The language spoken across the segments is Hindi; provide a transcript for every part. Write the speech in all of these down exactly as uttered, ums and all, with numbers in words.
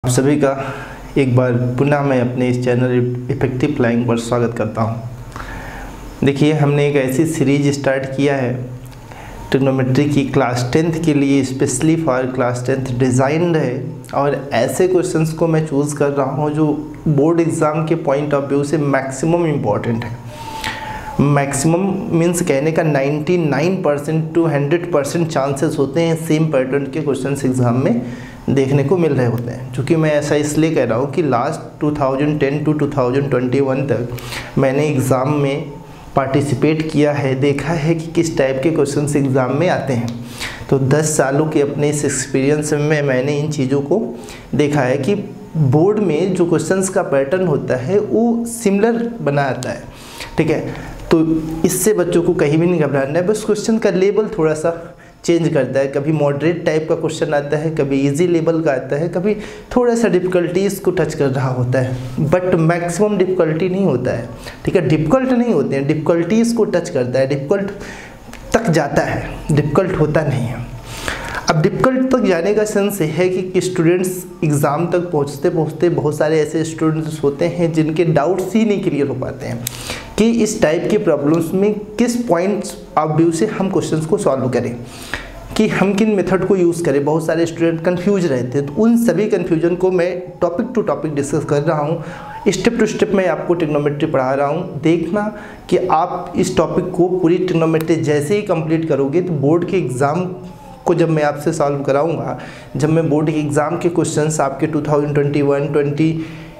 आप सभी का एक बार पुनः मैं अपने इस चैनल इफेक्टिव फ्लाइंग पर स्वागत करता हूं। देखिए, हमने एक ऐसी सीरीज स्टार्ट किया है ट्रिग्नोमेट्री की, क्लास टेंथ के लिए specially for class tenth designed है। और ऐसे क्वेश्चंस को मैं चूज़ कर रहा हूं जो बोर्ड एग्ज़ाम के पॉइंट ऑफ व्यू से मैक्सिमम इम्पॉर्टेंट है। मैक्सिमम मीन्स कहने का निन्यानवे percent two hundred percent chances होते हैं सेम पैटर्न के क्वेश्चंस एग्ज़ाम में देखने को मिल रहे होते हैं। क्योंकि मैं ऐसा इसलिए कह रहा हूँ कि लास्ट दो हज़ार दस टू दो हज़ार इक्कीस तक मैंने एग्ज़ाम में पार्टिसिपेट किया है, देखा है कि किस टाइप के क्वेश्चंस एग्ज़ाम में आते हैं। तो दस सालों के अपने इस एक्सपीरियंस में मैंने इन चीज़ों को देखा है कि बोर्ड में जो क्वेश्चंस का पैटर्न होता है वो सिमिलर बना आता है। ठीक है, तो इससे बच्चों को कहीं भी नहीं घबराना है। बस क्वेश्चन का लेवल थोड़ा सा चेंज करता है, कभी मॉडरेट टाइप का क्वेश्चन आता है, कभी इजी लेवल का आता है, कभी थोड़ा सा डिफ़िकल्टीज को टच कर रहा होता है, बट मैक्सिमम डिफ़िकल्टी नहीं होता है। ठीक है, डिफ़िकल्ट नहीं होते हैं, डिफ़िकल्टीज को टच करता है, डिफ़िकल्ट तक जाता है, डिफ़िकल्ट होता नहीं है। अब डिफ़िकल्ट तक जाने का सेंस ये है कि स्टूडेंट्स एग्ज़ाम तक पहुँचते पहुँचते बहुत सारे ऐसे स्टूडेंट्स होते हैं जिनके डाउट्स ही नहीं क्लियर हो पाते हैं कि इस टाइप की प्रॉब्लम्स में किस पॉइंट्स ऑफ व्यू से हम क्वेश्चंस को सॉल्व करें, कि हम किन मेथड को यूज़ करें। बहुत सारे स्टूडेंट कंफ्यूज रहते हैं, तो उन सभी कंफ्यूजन को मैं टॉपिक टू टॉपिक डिस्कस कर रहा हूँ। स्टेप टू स्टेप मैं आपको ट्रिग्नोमेट्री पढ़ा रहा हूँ। देखना कि आप इस टॉपिक को पूरी ट्रिग्नोमेट्री जैसे ही कंप्लीट करोगे तो बोर्ड के एग्ज़ाम को जब मैं आपसे सॉल्व कराऊँगा, जब मैं बोर्ड के एग्ज़ाम के क्वेश्चंस आपके two thousand twenty one twenty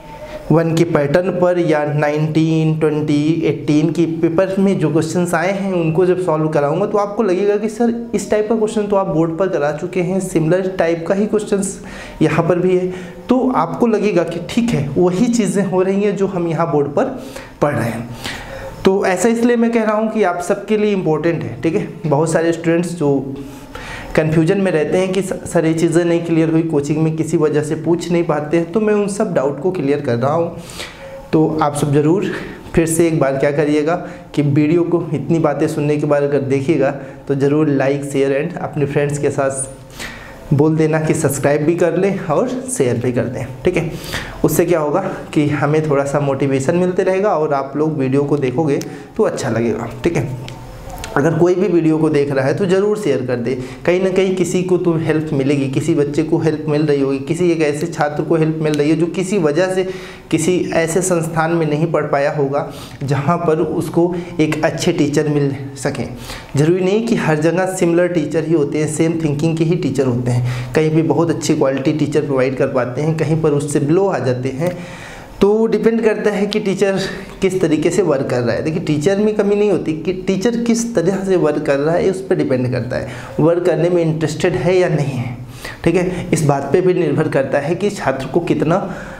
one के पैटर्न पर या नाइनटीन, ट्वेंटी, एटीन की पेपर में जो क्वेश्चंस आए हैं उनको जब सॉल्व कराऊंगा तो आपको लगेगा कि सर इस टाइप का क्वेश्चन तो आप बोर्ड पर करा चुके हैं, सिमिलर टाइप का ही क्वेश्चंस यहाँ पर भी है। तो आपको लगेगा कि ठीक है, वही चीज़ें हो रही हैं जो हम यहाँ बोर्ड पर पढ़ रहे हैं। तो ऐसा इसलिए मैं कह रहा हूँ कि आप सबके लिए इम्पोर्टेंट है। ठीक है, बहुत सारे स्टूडेंट्स जो कन्फ्यूजन में रहते हैं कि सर ये चीज़ें नहीं क्लियर हुई, कोचिंग में किसी वजह से पूछ नहीं पाते हैं, तो मैं उन सब डाउट को क्लियर कर रहा हूँ। तो आप सब ज़रूर फिर से एक बार क्या करिएगा कि वीडियो को इतनी बातें सुनने के बाद अगर देखिएगा तो ज़रूर लाइक शेयर एंड अपने फ्रेंड्स के साथ बोल देना कि सब्सक्राइब भी कर लें और शेयर भी कर दें। ठीक है, उससे क्या होगा कि हमें थोड़ा सा मोटिवेशन मिलते रहेगा और आप लोग वीडियो को देखोगे तो अच्छा लगेगा। ठीक है, अगर कोई भी वीडियो को देख रहा है तो ज़रूर शेयर कर दे, कहीं ना कहीं किसी को तो हेल्प मिलेगी, किसी बच्चे को हेल्प मिल रही होगी, किसी एक ऐसे छात्र को हेल्प मिल रही है जो किसी वजह से किसी ऐसे संस्थान में नहीं पढ़ पाया होगा जहां पर उसको एक अच्छे टीचर मिल सकें। ज़रूरी नहीं कि हर जगह सिमिलर टीचर ही होते हैं, सेम थिंकिंग के ही टीचर होते हैं। कहीं भी बहुत अच्छी क्वालिटी टीचर प्रोवाइड कर पाते हैं, कहीं पर उससे बिलो आ जाते हैं। तो डिपेंड करता है कि टीचर किस तरीके से वर्क कर रहा है। देखिए, टीचर में कमी नहीं होती, कि टीचर किस तरह से वर्क कर रहा है उस पर डिपेंड करता है, वर्क करने में इंटरेस्टेड है या नहीं है। ठीक है, इस बात पे भी निर्भर करता है कि छात्र को कितना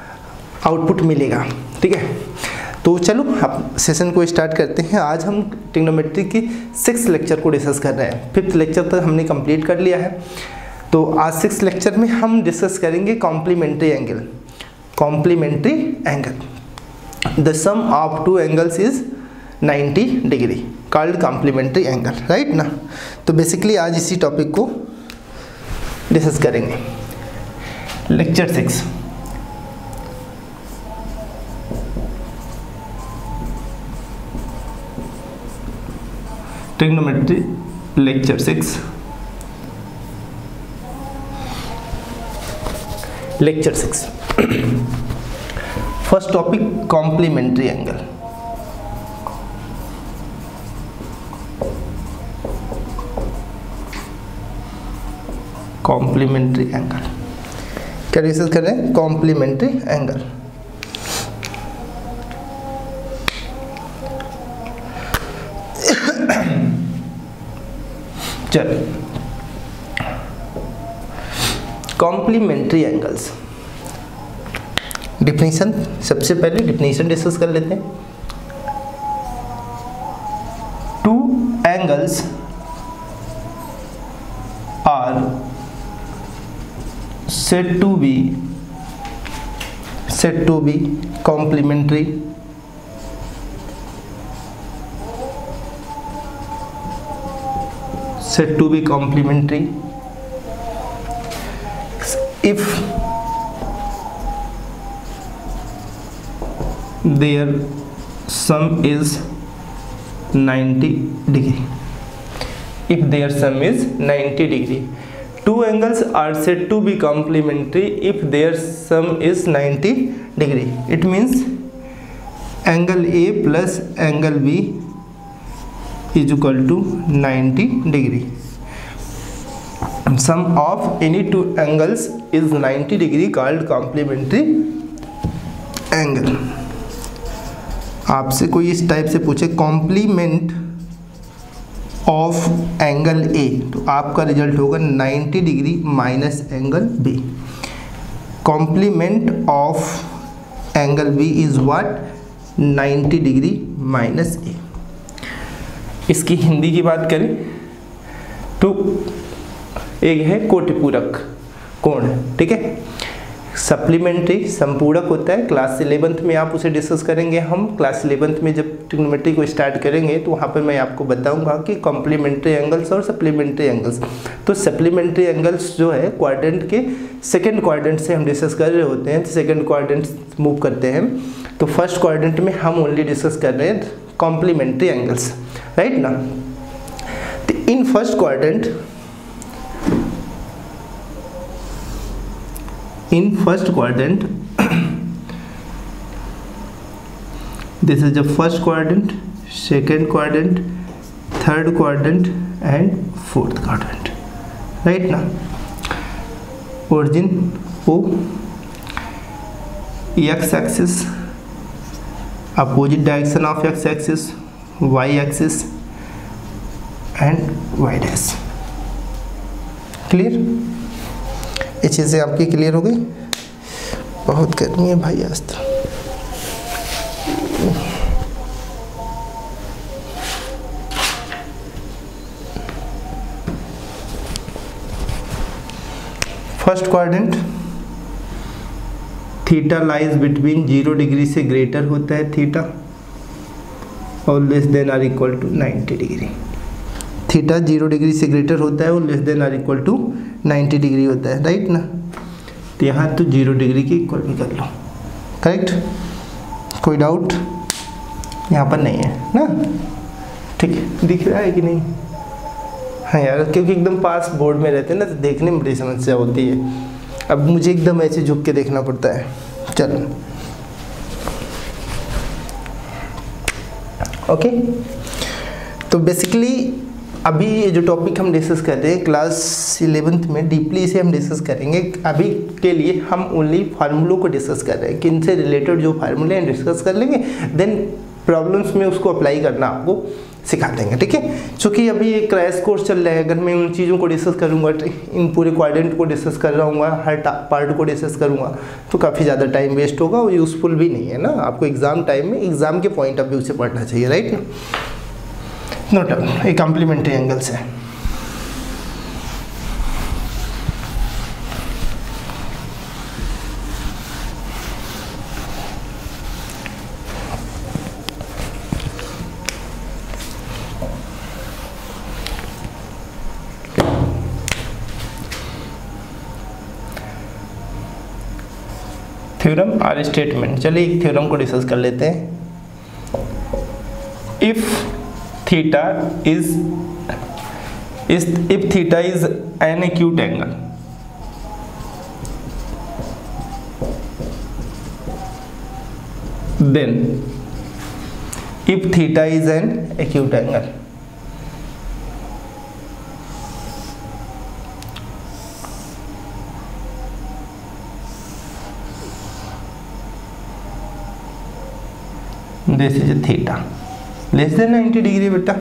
आउटपुट मिलेगा। ठीक है, तो चलो अब सेशन को स्टार्ट करते हैं। आज हम ट्रिग्नोमेट्री की सिक्स लेक्चर को डिस्कस कर रहे हैं। फिफ्थ लेक्चर तक हमने कंप्लीट कर लिया है। तो आज सिक्स लेक्चर में हम डिस्कस करेंगे complementary angle. Complementary angle, the sum of two angles is ninety degree, called complementary angle, right ना। तो बेसिकली आज इसी टॉपिक को डिस्कस करेंगे। Lecture six, trigonometry lecture six, lecture six. First topic complementary angle. Complementary angle क्या डिस्कस कर रहे हैं? Complementary angle. चलिए, कॉम्प्लीमेंट्री एंगल्स डिफिनीशन, सबसे पहले डिफिनीशन डिस्कस कर लेते हैं। Two angles are said to be said to be complementary said to be complementary if their sum is ninety degree. If their sum is ninety degree, two angles are said to be complementary if their sum is ninety degree. It means angle A plus angle B is equal to ninety degree. Sum of any two angles is ninety degree called complementary angle. आपसे कोई इस टाइप से पूछे कॉम्प्लीमेंट ऑफ एंगल ए, तो आपका रिजल्ट होगा ninety degree minus angle B. Complement of angle B is what ninety degree minus A. इसकी हिंदी की बात करें तो एक है कोटिपूरक कोण, ठीक है. सप्लीमेंट्री संपूरक होता है, क्लास इलेवेंथ में आप उसे डिस्कस करेंगे. हम क्लास इलेवेंथ में जब ट्रिग्नोमेट्री को स्टार्ट करेंगे तो वहाँ पर मैं आपको बताऊंगा कि कॉम्प्लीमेंट्री एंगल्स और सप्लीमेंट्री एंगल्स. तो सप्लीमेंट्री एंगल्स जो है क्वाड्रेंट के सेकंड क्वाड्रेंट से हम डिस्कस कर रहे होते हैं, तो सेकंड क्वाड्रेंट मूव करते हैं. तो फर्स्ट क्वाड्रेंट में हम ओनली डिस्कस कर रहे हैं कॉम्प्लीमेंट्री एंगल्स, राइट ना. तो in first quadrant in first quadrant this is the first quadrant, second quadrant, third quadrant and fourth quadrant, right ना. origin O, x axis, opposite direction of x axis, y axis and y dash. Clear? ये चीज़ें आपकी क्लियर हो गई. बहुत गर्मी है भाई आज तो. First quadrant theta lies between zero degree से ग्रेटर होता है थीटा और less than or equal to ninety degree. Theta zero degree से ग्रेटर होता है और less than or equal to ninety degree होता है, राइट ना. तो यहाँ तो जीरो डिग्री की इक्वल भी कर लो, करेक्ट. कोई डाउट यहाँ पर नहीं है ना. ठीक है, दिख रहा है कि नहीं. हाँ यार, क्योंकि एकदम पास बोर्ड में रहते हैं ना तो देखने में बड़ी समस्या होती है. अब मुझे एकदम ऐसे झुक के देखना पड़ता है. चलो ओके. तो बेसिकली अभी ये जो टॉपिक हम डिस्कस कर रहे हैं क्लास इलेवेंथ में डीपली इसे हम डिस्कस करेंगे. अभी के लिए हम ओनली फार्मूलों को डिस्कस कर रहे हैं कि इनसे रिलेटेड जो फार्मूले हैं डिस्कस कर लेंगे, देन प्रॉब्लम्स में उसको अप्लाई करना आपको सिखा देंगे, ठीक है. क्योंकि अभी एक क्रैश कोर्स चल रहा है, अगर मैं उन चीज़ों को डिस्कस करूँगा, इन पूरे क्वाड्रेंट को डिस्कस कर रहा हूँ, हर पार्ट को डिस्कस करूँगा तो काफ़ी ज़्यादा टाइम वेस्ट होगा और यूज़फुल भी नहीं है ना. आपको एग्जाम टाइम में एग्जाम के पॉइंट ऑफ व्यू से पढ़ना चाहिए, राइट. नो डाउट ये कॉम्प्लीमेंट्री एंगल्स है. थ्योरम और स्टेटमेंट. चलिए एक थ्योरम को डिस्कस कर लेते हैं. If theta is is if theta is an acute angle, then if theta is an acute angle, this is a theta less than ninety degree. बेटा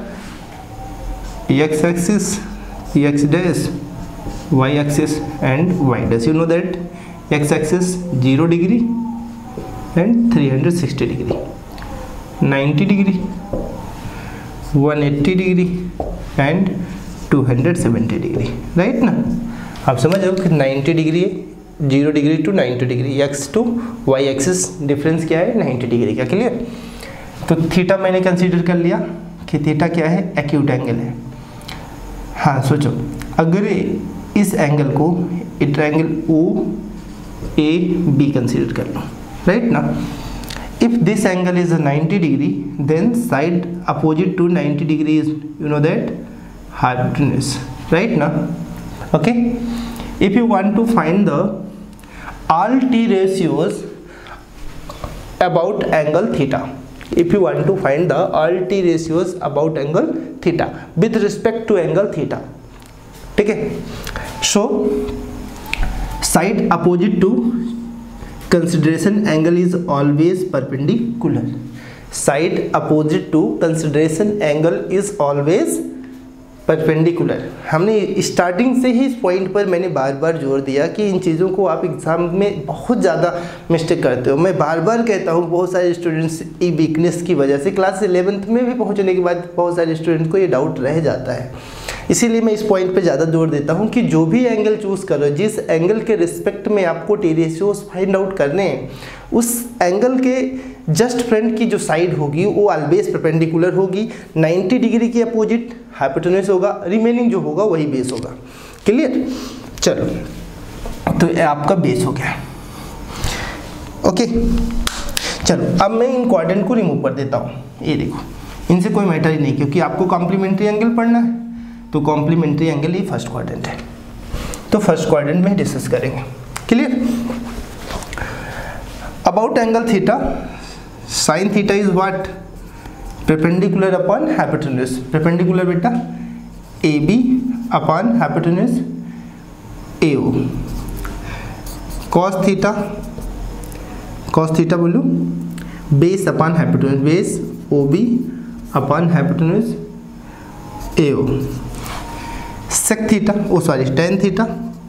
x axis, x dash, y axis and y dash. You know that x axis zero degree and three hundred sixty degree, ninety degree, one eighty degree and two hundred seventy degree, right ना. आप समझ रहे हो कि ninety डिग्री है, zero degree to ninety degree, x to y axis difference क्या है ninety डिग्री का. क्लियर. तो थीटा मैंने कंसीडर कर लिया कि थीटा क्या है, एक्यूट एंगल है. हाँ सोचो, अगर इस एंगल को triangle O A B consider कर लो, राइट ना. if this angle is a ninety degree, then side opposite to ninety degree is, you know that, hypotenuse, right now? Okay, if you want to find the all t ratios about angle theta, if you want to find the all t ratios about angle theta with respect to angle theta, ठीक है? So side opposite to consideration angle is always perpendicular. Side opposite to consideration angle is always perpendicular. हमने स्टार्टिंग से ही इस पॉइंट पर मैंने बार बार जोर दिया कि इन चीज़ों को आप एग्जाम में बहुत ज़्यादा मिस्टेक करते हो। मैं बार बार कहता हूँ, बहुत सारे स्टूडेंट्स की वीकनेस की वजह से क्लास इलेवेंथ में भी पहुँचने के बाद बहुत सारे स्टूडेंट को ये डाउट रह जाता है। इसीलिए मैं इस पॉइंट पे ज़्यादा जोर देता हूँ कि जो भी एंगल चूज़ करो, जिस एंगल के रिस्पेक्ट में आपको टी रेशियोज फाइंड आउट करने हैं, उस एंगल के जस्ट फ्रंट की जो साइड होगी वो ऑलवेज परपेंडिकुलर होगी, नाइन्टी डिग्री के अपोजिट हाइपोटेन्यूज होगा, रिमेनिंग जो होगा वही बेस होगा। क्लियर? चलो, तो ये आपका बेस हो गया। ओके, चलो अब मैं इन क्वाड्रेंट को रिमूव कर देता हूँ। ये देखो, इनसे कोई मैटर ही नहीं, क्योंकि आपको कॉम्प्लीमेंट्री एंगल पढ़ना है, तो कॉम्प्लीमेंट्री एंगल ही फर्स्ट क्वाड्रेंट है, तो फर्स्ट क्वाड्रेंट में डिस्कस करेंगे। Clear? About angle theta, sine theta is what? Perpendicular upon hypotenuse. Perpendicular बेटा A B upon hypotenuse A O. Cos theta, cos theta बोलो base upon hypotenuse, base O B upon hypotenuse A O. Sec theta, oh sorry tan theta,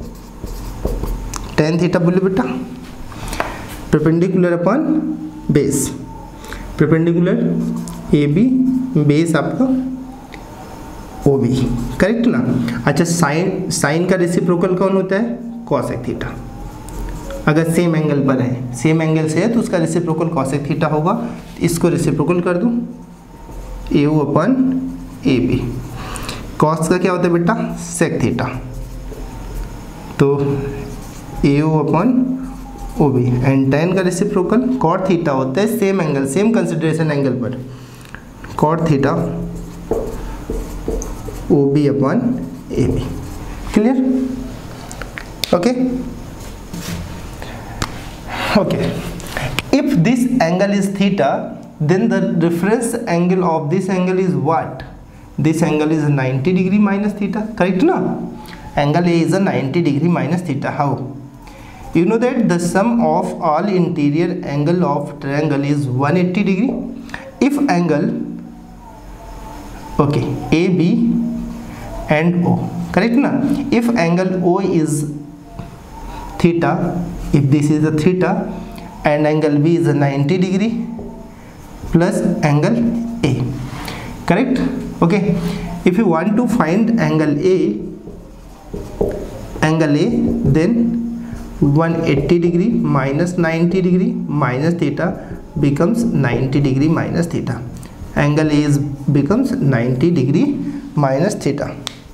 tan theta बोलो बेटा perpendicular upon base, perpendicular A B, base आपका ओ बी, करेक्ट ना? अच्छा, साइन, साइन का रेसिप्रोकल कौन होता है? Cosec theta. अगर सेम एंगल पर है, सेम एंगल से है तो उसका रेसिप्रोकल कॉसेक थीटा होगा। इसको रेसिप्रोकल कर दूं, A O upon A B. Cos का क्या होता है बेटा? सेक थीटा, तो A O upon O B. And tan का रेसिप्रोकल कॉट थीटा होता है, same angle, same consideration angle पर, cot theta O B upon A B. Clear? Okay okay, if this angle is theta, then the reference angle of this angle is what? This angle is ninety degree minus theta, correct na? Angle A is a ninety degree minus theta. How? You know that the sum of all interior angle of triangle is one hundred eighty degree. If angle, okay, A B and O, correct na? If angle O is theta, if this is a theta and angle B is a ninety degree plus angle A, correct? Okay, if you want to find angle A, angle A, then one hundred eighty degree minus ninety degree minus theta becomes ninety degree minus theta. Angle A is becomes ninety degree minus theta.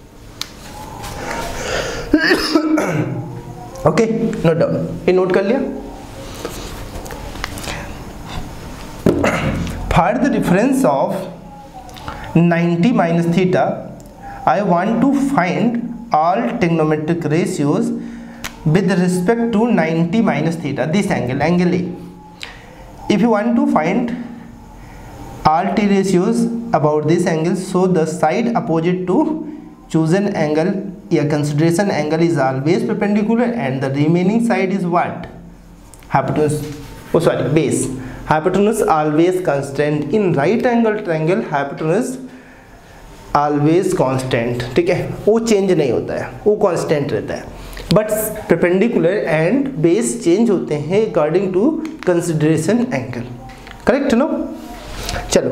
Okay, note down, ये नोट कर लिया? Find the difference of ninety minus theta. I want to find all trigonometric ratios with respect to ninety minus theta, this angle, angle A. If you want to find all t ratios about this angle, so the side opposite to chosen angle या consideration angle is always perpendicular and the remaining side is what? Hypotenuse, oh sorry, base. Hypotenuse always constant. In right angle triangle hypotenuse always constant, ठीक है, वो चेंज नहीं होता है, वो कांस्टेंट रहता है। But perpendicular and base change होते हैं according to consideration angle, correct no? चलो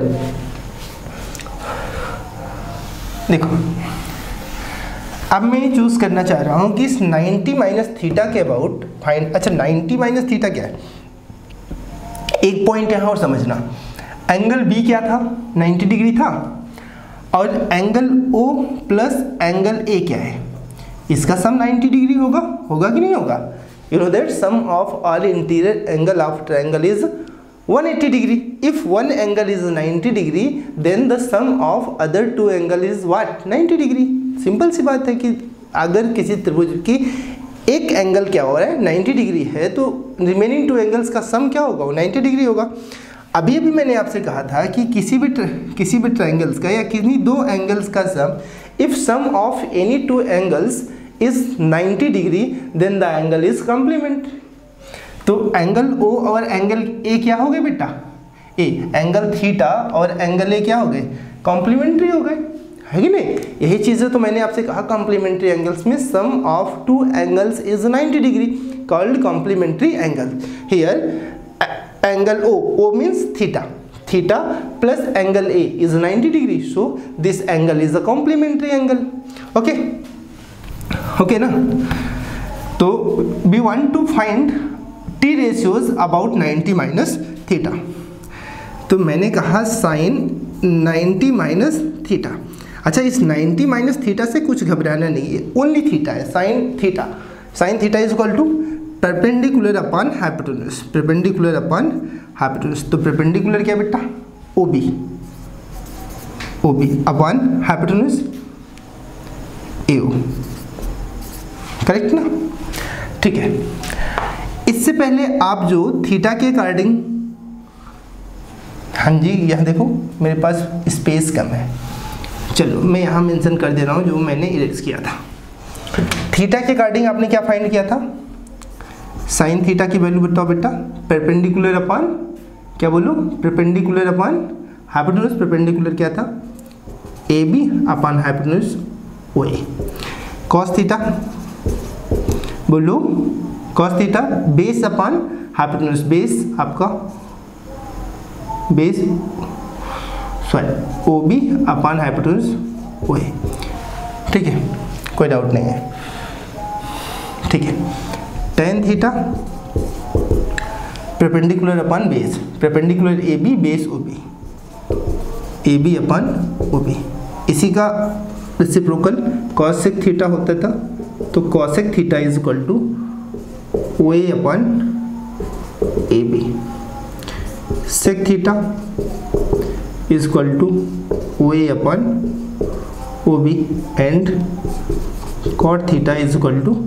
देखो, अब मैं चूज करना चाह रहा हूं कि इस नाइन्टी माइनस थीटा के अबाउट फाइंड। अच्छा, नाइन्टी माइनस थीटा क्या है? एक पॉइंट यहाँ और समझना, एंगल बी क्या था? नाइन्टी डिग्री था, और angle O plus angle A क्या है? इसका सम नाइन्टी डिग्री होगा, होगा कि नहीं होगा? You know that sum of all interior angle of triangle is one eighty degree. If one angle is ninety degree, then the sum of other two angle is what? ninety degree. Simple सी बात है कि अगर किसी त्रिभुज की एक एंगल क्या हो रहा है नाइन्टी डिग्री है, तो रिमेनिंग टू एंगल्स का सम क्या होगा? वो नाइन्टी डिग्री होगा। अभी अभी मैंने आपसे कहा था कि किसी भी किसी भी ट्रायंगल्स का या किसी दो एंगल्स का sum, if sum of any two angles is ninety degree then the angle is complement. तो एंगल ओ और एंगल ए क्या हो गए बेटा? ए। एंगल थीटा और एंगल ए क्या हो गए? कॉम्प्लीमेंट्री हो गए, है कि नहीं? यही चीज़ें तो मैंने आपसे कहा, कॉम्प्लीमेंट्री एंगल्स में sum of two angles is ninety degree, called complementary angle. Here angle O, O means theta, theta plus angle A is ninety degree, so this angle is a complementary angle. Okay okay ना? तो we want to find T ratios about ninety minus theta. तो मैंने कहा साइन नाइन्टी माइनस थीटा। अच्छा, इस नाइन्टी माइनस थीटा से कुछ घबराना नहीं है, ओनली थीटा है, sine theta. Sine theta is equal to perpendicular upon hypotenuse, perpendicular upon hypotenuse. तो परपेंडिकुलर क्या बेटा? O B, O B upon hypotenuse A O, correct ना? ठीक है। इससे पहले आप जो थीटा के अकॉर्डिंग, हाँ जी यहाँ देखो मेरे पास स्पेस कम है, चलो मैं यहाँ मेंशन कर दे रहा हूँ जो मैंने इरेज किया था। थीटा के अकॉर्डिंग आपने क्या फाइंड किया था? साइन थीटा की वैल्यू बताओ बेटा। परपेंडिकुलर अपॉन क्या बोलो? Perpendicular upon hypotenuse. परपेंडिकुलर क्या था? A B upon hypotenuse O A. Cos theta बोलो, cos theta base upon hypotenuse, base आपका base sorry O B upon hypotenuse O A. ठीक है, कोई डाउट नहीं है, ठीक है। Tan theta perpendicular upon base, perpendicular A B base O B, A B upon O B. इसी का रेसिप्रोकल कॉसेक थीटा होता था, तो cosec theta is equal to O A upon A B. Sec theta is equal to O A upon O B and cot theta is equal to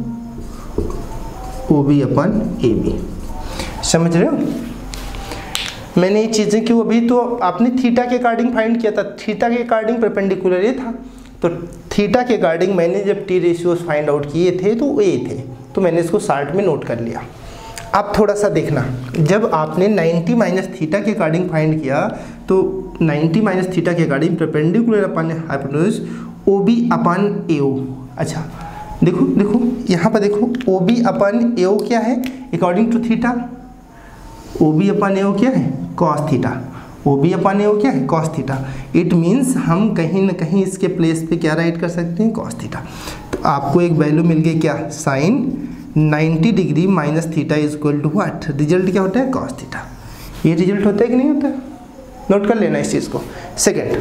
O B upon A B. समझ रहे हो? मैंने ये चीज़ें क्यों, अभी तो आपने थीटा के अकॉर्डिंग फाइंड किया था, थीटा के अकॉर्डिंग परपेंडिकुलर ये था, तो थीटा के अकॉर्डिंग मैंने जब टी रेशियोज फाइंड आउट किए थे तो ए थे, तो मैंने इसको शार्ट में नोट कर लिया। अब थोड़ा सा देखना, जब आपने नाइन्टी माइनस थीटा के अकॉर्डिंग फाइंड किया तो नाइन्टी माइनस थीटा के according perpendicular upon hypotenuse O B upon A O. अच्छा देखो देखो यहाँ पर देखो, O B upon A O क्या है according to theta? O B upon A O क्या है? Cos theta. O B upon A O क्या है? Cos theta. इट मीन्स हम कहीं ना कहीं इसके प्लेस पे क्या राइट कर सकते हैं? Cos theta. तो आपको एक वैल्यू मिल गई क्या? Sine ninety degree minus theta is equal to what? Result क्या होता है? Cos theta. ये रिजल्ट होता है कि नहीं होता? नोट कर लेना इस चीज़ को। Second,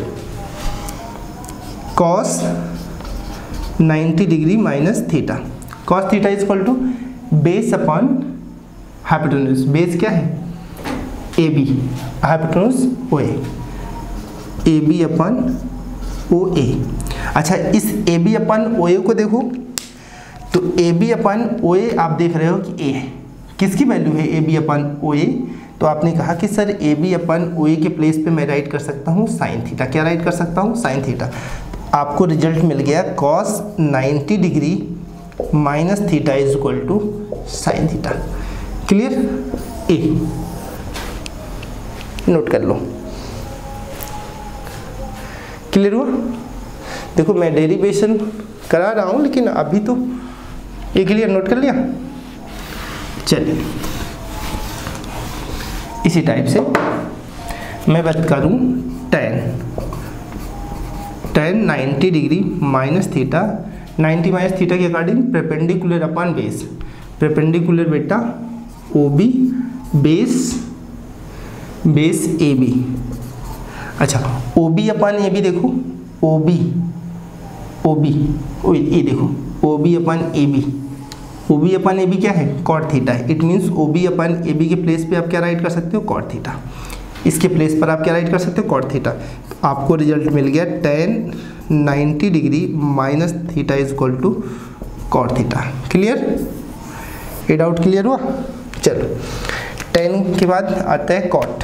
cos ninety degree minus theta, cos theta is equal to base upon hypotenuse. Base क्या है? A B, hypotenuse O A, A B upon O A. अच्छा, इस ए बी अपॉन ओ ए को देखो, तो ए बी अपन ओ ए आप देख रहे हो कि ए है, किसकी वैल्यू है? A B upon O A. तो आपने कहा कि सर ए बी अपन ओ ए के प्लेस पे मैं राइट कर सकता हूँ साइन थीटा। क्या राइट कर सकता हूँ? Sine theta. तो आपको रिजल्ट मिल गया cos ninety degree minus theta is equal to sine theta. Clear? ए नोट कर लो। क्लियर हुआ? देखो मैं डेरिवेशन करा रहा हूँ लेकिन अभी तो ये क्लियर, नोट कर लिया? चलिए इसी टाइप से मैं बात करूँ tan tan ninety degree minus theta, ninety minus theta के according perpendicular upon base, perpendicular बेटा O B base base A B. अच्छा O B upon A B देखो, ओ बी ओ बी ये देखो O B upon A B, O B upon A B क्या है, कॉट थीटा है। It means O B upon A B के प्लेस पे आप क्या राइट कर सकते हो, कॉट थीटा। इसके प्लेस पर आप क्या राइट कर सकते हो, कॉट थीटा। तो आपको रिजल्ट मिल गया tan ninety degree minus theta is equal to cot theta. Clear, ये डाउट क्लियर हुआ। चलो टेन के बाद आता है cot.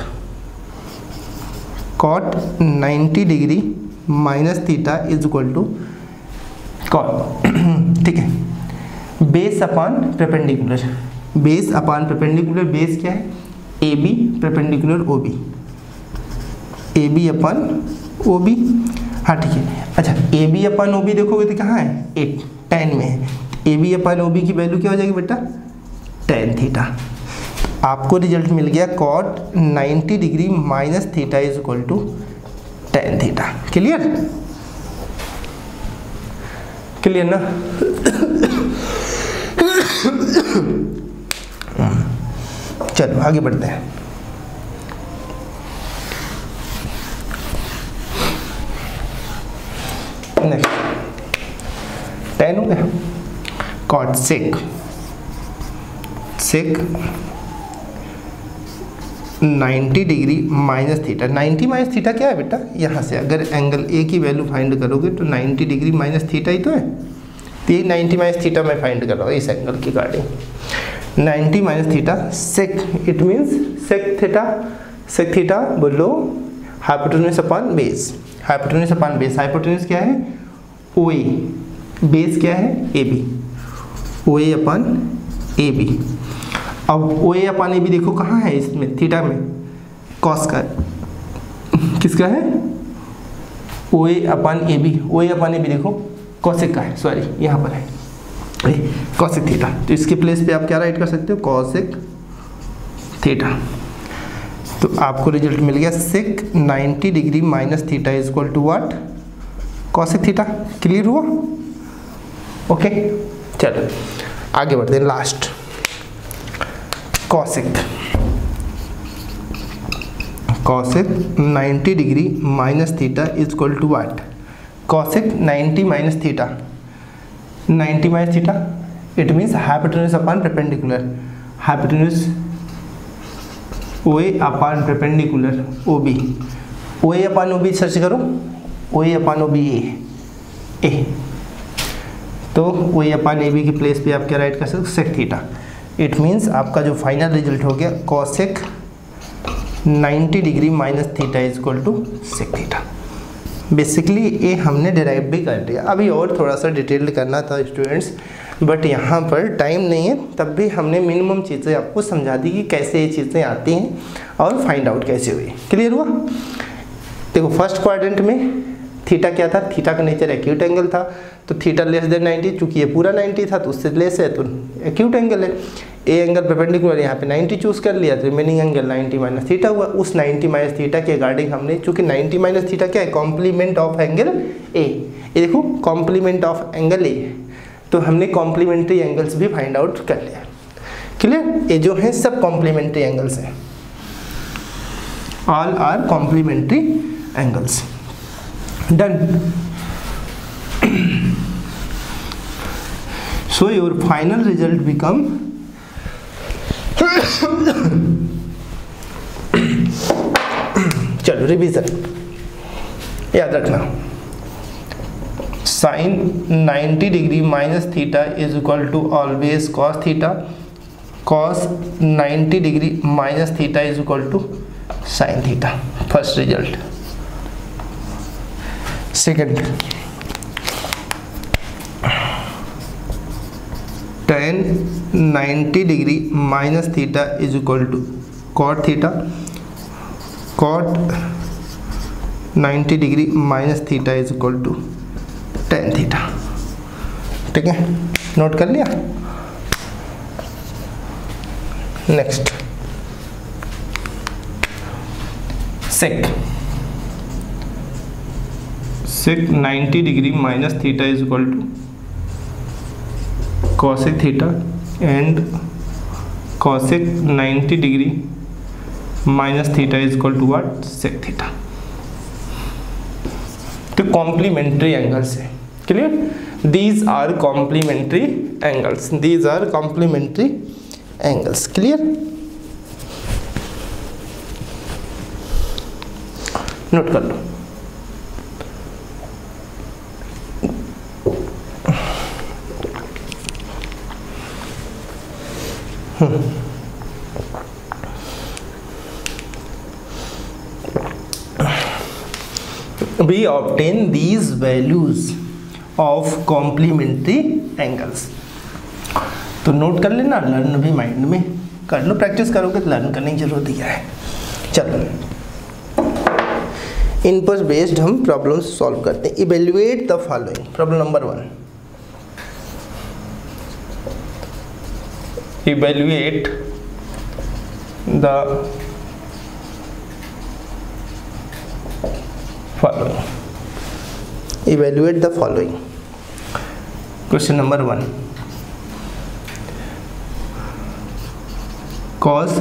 Cot ninety degree minus theta is equal to cot. ठीक है, base upon perpendicular, base upon perpendicular, base क्या है, A B perpendicular O B, A B upon O B. हाँ ठीक है, अच्छा ए बी अपन ओ बी देखोगे तो कहाँ है, एट टेन में है। A B upon O B की वैल्यू क्या हो जाएगी बेटा, टेन थीटा। आपको रिजल्ट मिल गया cot ninety degree minus theta is equal to tan theta. Clear, clear ना। चलो आगे बढ़ते हैं। नेक्स्ट टेन हो गया। Cot sec, sec ninety degree minus theta. Ninety minus theta क्या है बेटा, यहाँ से अगर एंगल ए की वैल्यू फाइंड करोगे तो नाइन्टी डिग्री माइनस थीटा ही तो है। तो ये नाइन्टी माइनस थीटा मैं फाइंड कर रहा हूँ इस एंगल के according. Ninety minus theta sec, it means sec theta, sec theta बोलो hypotenuse upon base. Hypotenuse upon base, hypotenuse क्या है, ओ ए, बेस क्या है, A B, O A upon A B. अब O A upon A B देखो कहाँ है, इसमें थीटा में कॉस का, किसका है, O A upon A B. O A upon A B देखो कॉसेक का है, सॉरी यहाँ पर है कॉसेक थीटा। तो इसके प्लेस पे आप क्या राइट कर सकते हो, कॉसेक थीटा। तो आपको रिजल्ट मिल गया sec ninety degree minus theta is equal to what, cosec theta. Clear हुआ, ओके। चलो आगे बढ़ते हैं, last cosec. Cosec ninety degree minus theta is equal to what, cosec ninety minus theta, ninety minus theta it means hypotenuse upon perpendicular, hypotenuse O A upon perpendicular O B. O A upon O B search करो, O A upon O B A A, तो O A upon A B के प्लेस पे आप क्या राइट कर सकते हो, सेक थीटा। इट मीन्स आपका जो फाइनल रिजल्ट हो गया cosec ninety degree minus theta is equal to sec theta. Basically ये हमने डिराइव भी कर लिया, अभी और थोड़ा सा डिटेल्ड करना था स्टूडेंट्स, बट यहाँ पर टाइम नहीं है, तब भी हमने मिनिमम चीज़ें आपको समझा दी कि कैसे ये चीज़ें आती हैं और फाइंड आउट कैसे हुई। क्लियर हुआ। देखो फर्स्ट क्वाड्रेंट में थीटा क्या था, थीटा का नेचर एक्यूट एंगल था, तो थीटा लेस देन नाइन्टी, चूंकि ये पूरा नाइन्टी था तो उससे लेस है तो एक्यूट एंगल है। ए एंगल परपेंडिकुलर यहाँ पे नाइन्टी चूज कर लिया तो remaining angle ninety minus theta हुआ। उस नाइन्टी माइनस थीटा के अकॉर्डिंग हमने, चूंकि नाइन्टी माइनस थीटा क्या है, कॉम्प्लीमेंट ऑफ एंगल ए, ये देखो कॉम्प्लीमेंट ऑफ एंगल ए, तो हमने कॉम्प्लीमेंट्री एंगल्स भी फाइंड आउट कर लिया। क्लियर, ये जो है सब कॉम्प्लीमेंट्री एंगल्स हैं, all are complementary angles. Done. So your final result become चलो रिवीजन याद रखना, sine ninety degree minus theta is equal to always cos theta, cos ninety degree minus theta is equal to sine theta. First result. Second, tan ninety degree minus theta is equal to cot theta, cot ninety degree minus theta is equal to tan theta. ठीक है, नोट कर लिया। Next sec, sec ninety degree minus theta is equal to cosec theta and cosec ninety degree minus theta is equal to what, sec theta. तो कॉम्प्लीमेंट्री एंगल्स है। Clear, these are complementary angles, these are complementary angles. Clear? Note कर लो. We obtain these values of complementary angles. तो नोट कर लेना, लर्न भी माइंड में कर लो, प्रैक्टिस करोगे तो लर्न करने की जरूरत क्या है. चलो, इन पर बेस्ड हम प्रॉब्लम सॉल्व करते हैं. Evaluate the following. Problem number one, evaluate the following. Evaluate the following. Question number one. Cos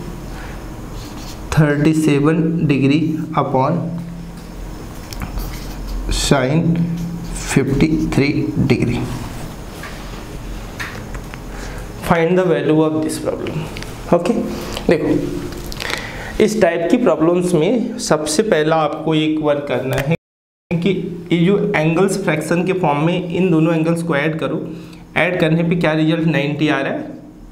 thirty-seven degree upon sin fifty-three degree. Find the value of this problem. Okay, देखो इस टाइप की प्रॉब्लम्स में सबसे पहला आपको एक वर्क करना है कि ये जो एंगल्स फ्रैक्शन के फॉर्म में इन दोनों एंगल्स को ऐड करो. ऐड करने पे क्या रिजल्ट नाइंटी आ रहा है.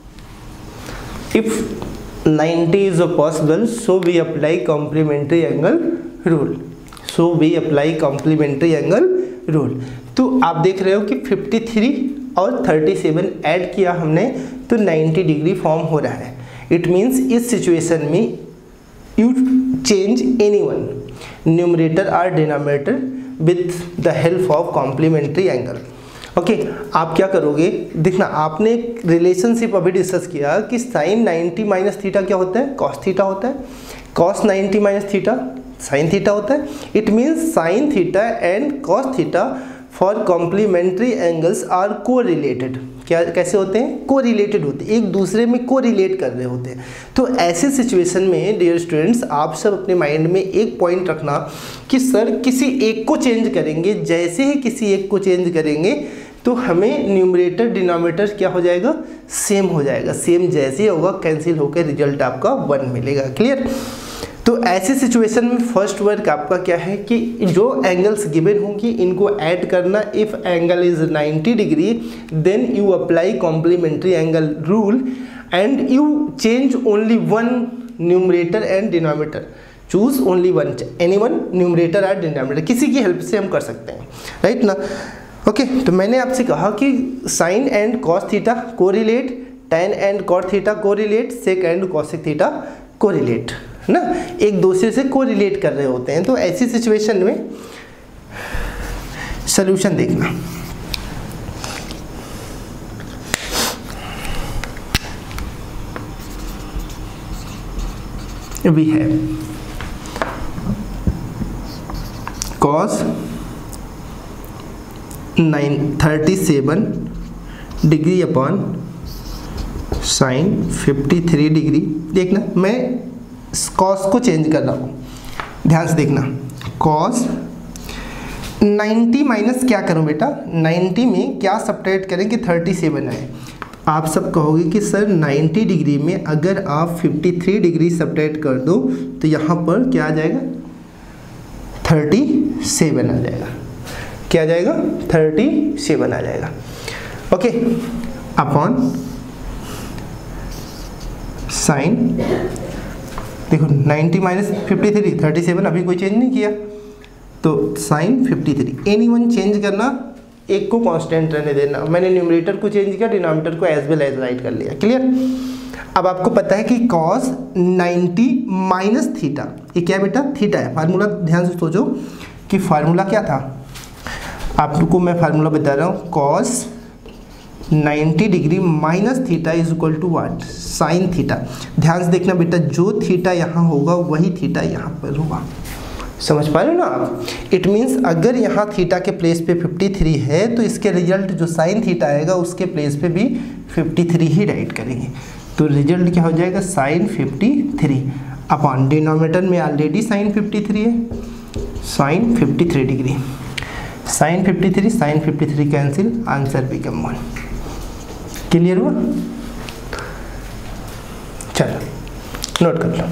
If ninety is possible, so we apply complementary angle rule. So we apply complementary angle rule. तो आप देख रहे हो कि फिफ्टी थ्री और थर्टी सेवन ऐड किया हमने तो नाइंटी डिग्री फॉर्म हो रहा है. इट मीन्स इस सिचुएशन में you change any one numerator or denominator with the help of complementary angle. Okay okay, आप क्या करोगे, देखना आपने एक रिलेशनशिप अभी डिस्कस किया कि साइन नाइंटी माइनस थीटा क्या होता है, कॉस थीटा होता है. Cos ninety minus theta sine theta होता है. It means sine theta and cos theta for complementary angles are correlated. क्या कैसे होते हैं, को रिलेटेड होते हैं, एक दूसरे में को रिलेट कर रहे होते हैं. तो ऐसे सिचुएशन में डियर स्टूडेंट्स आप सब अपने माइंड में एक पॉइंट रखना कि सर किसी एक को चेंज करेंगे, जैसे ही किसी एक को चेंज करेंगे तो हमें न्यूमरेटर डिनोमिनेटर क्या हो जाएगा, सेम हो जाएगा. सेम जैसे होगा कैंसिल होकर रिजल्ट आपका वन मिलेगा. क्लियर? तो ऐसी सिचुएशन में फर्स्ट वर्क आपका क्या है कि जो एंगल्स गिवन होंगी इनको ऐड करना. If angle is ninety degree then you apply complementary angle rule and you change only one numerator and denominator. Choose only one, any one numerator and denominator. किसी की हेल्प से हम कर सकते हैं, राइट ना. ओके okay, तो मैंने आपसे कहा कि साइन एंड कॉस थीटा को relate, tan and cot theta को relate, sec and cosec theta को रिलेट ना, एक दूसरे से को रिलेट कर रहे होते हैं. तो ऐसी सिचुएशन में सॉल्यूशन देखना. We have cos nine thirty seven degree upon sine fifty three degree. देखना मैं कॉस को चेंज कर रहा हूँ, ध्यान से देखना. कॉस नाइंटी माइनस क्या करूँ बेटा, नाइंटी में क्या सब्ट्रैक्ट करें कि थर्टी सेवन है. आप सब कहोगे कि सर नाइंटी डिग्री में अगर आप फिफ्टी थ्री डिग्री सब्ट्रैक्ट कर दो तो यहाँ पर क्या आ जाएगा, थर्टी सेवन आ जाएगा. क्या आ जाएगा, थर्टी सेवन आ जाएगा. ओके, अपॉन साइन, देखो ninety minus fifty three, thirty seven अभी कोई चेंज नहीं किया तो sine fifty three. Any one change करना, एक को कांस्टेंट रहने देना. मैंने न्यूमरेटर को चेंज किया, डिनोमिनेटर को एज वेल एज राइट कर लिया. क्लियर? अब आपको पता है कि कॉस नाइंटी माइनस थीटा, ये क्या बेटा, थीटा है. फार्मूला ध्यान से सोचो कि फार्मूला क्या था. आपको मैं फार्मूला बता रहा हूँ. Cos ninety degree minus theta is equal to what, sine theta. ध्यान से देखना बेटा, जो थीटा यहाँ होगा वही थीटा यहाँ पर होगा. समझ पा रहे हो ना आप. इट मीन्स अगर यहाँ थीटा के प्लेस पे फिफ्टी थ्री है तो इसके रिजल्ट जो साइन थीटा आएगा उसके प्लेस पे भी फिफ्टी थ्री ही राइट करेंगे. तो रिजल्ट क्या हो जाएगा, sine fifty three upon denominator में ऑलरेडी साइन फिफ्टी थ्री है, sine fifty three degree. Sine fifty three sine fifty three cancel, answer become one. Clear हुआ? चलो नोट कर लो।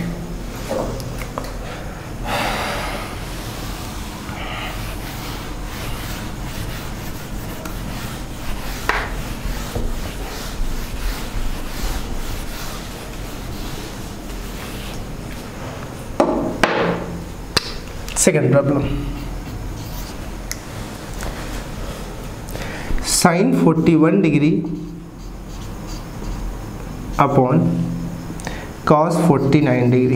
Second problem, sine forty one degree upon cos forty nine degree,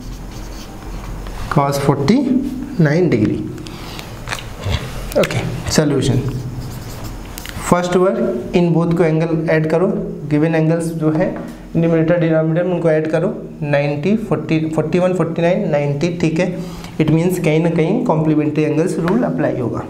cos forty nine degree. Okay, solution. First word, in both को एंगल ऐड करो, गिवन एंगल्स जो है न्यूमरेटर डिनोमिनेटर में उनको ऐड करो, ninety, forty, forty one, forty nine, ninety, ठीक है। इट मीन्स कहीं ना कहीं कॉम्प्लीमेंट्री एंगल्स रूल अप्लाई होगा।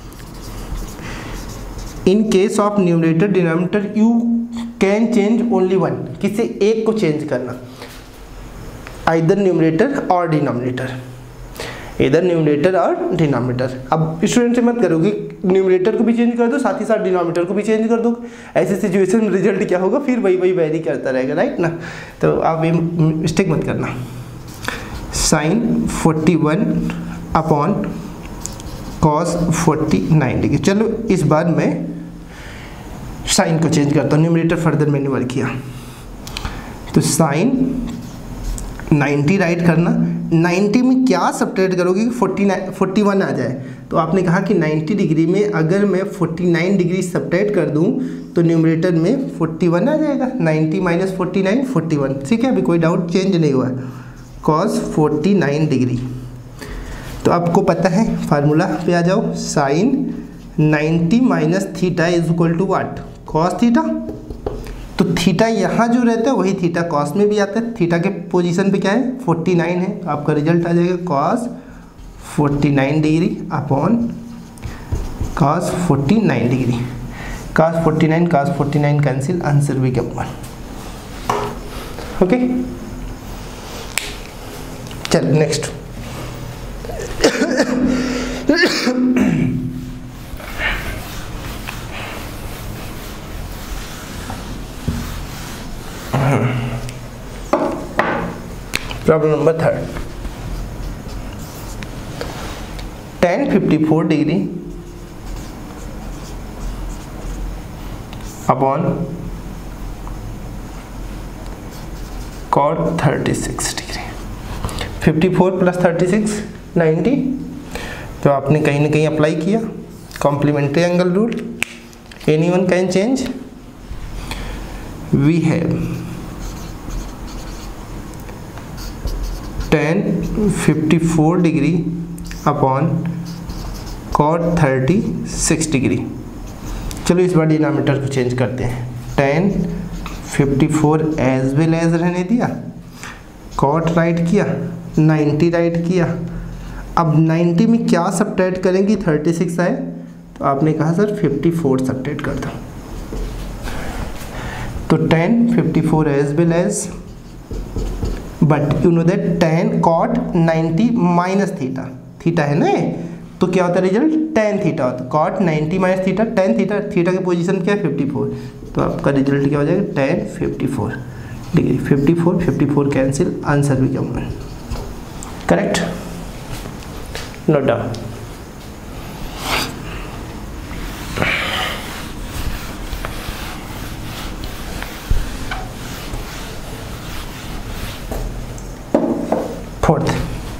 In case of numerator denominator you can change only one, किसी एक को चेंज करना, आइदर न्यूमरेटर और डिनोमिनेटर, इधर न्यूमरेटर और डिनोमिनेटर। अब स्टूडेंट से मत करो कि न्यूमरेटर को भी चेंज कर दो साथ ही साथ डिनोमिनेटर को भी चेंज कर दो, ऐसी सिचुएशन में रिजल्ट क्या होगा, फिर वही वही वेरी करता रहेगा, राइट ना। तो आप ये मिस्टेक मत करना। Sine forty one upon cos forty nine degree. चलो इस बार मैं साइन को चेंज करता हूँ, न्यूमरेटर फर्दर मैंने वर्क किया, तो साइन नाइन्टी राइट करना, नाइन्टी में क्या सब्ट्रैक्ट करोगे कि फोर्टी नाइन फोर्टी वन आ जाए, तो आपने कहा कि नाइन्टी डिग्री में अगर मैं फोर्टी नाइन डिग्री सब्ट्रैक्ट कर दूं तो न्यूमरेटर में फोर्टी वन आ जाएगा, ninety minus forty nine, forty one, ठीक है, अभी कोई डाउट चेंज नहीं हुआ। कॉस फोर्टी नाइन डिग्री, तो आपको पता है फार्मूला पे आ जाओ, sine ninety minus theta is equal to what, cos theta. तो थीटा यहाँ जो रहता है वही थीटा कॉस में भी आता है, थीटा के पोजीशन पे क्या है, फोर्टी नाइन है, तो आपका रिजल्ट आ जाएगा cos forty nine degree upon cos forty nine degree, cos forty nine cos forty nine cancel, answer भी क्या वन। ओके, चल next. Problem number third, tan fifty four degree upon cot thirty six degree, fifty four plus thirty six ninety, तो आपने कहीं ना कहीं अप्लाई किया complementary angle rule, any one can change. We have tan fifty four degree upon cot thirty six degree. चलो इस बार डिनोमिनेटर को चेंज करते हैं, tan fifty four as well as रहने दिया, कॉट राइट किया, नाइन्टी राइट किया। अब नाइन्टी में क्या सब्ट्रैक्ट करेंगी, थर्टी सिक्स आए, तो आपने कहा सर फिफ्टी फोर सब्ट्रैक्ट कर दो, तो tan fifty four as well as, but you know that tan cot ninety minus theta, theta है ना, तो क्या होता है रिजल्ट, टेन थीटा होता है, cot ninety minus theta, tan theta, theta की पोजीशन क्या है फिफ्टी फोर, तो आपका रिजल्ट क्या हो जाएगा, tan fifty four degree, fifty four fifty four cancel, answer भी क्या होगा, correct, note down. Fourth,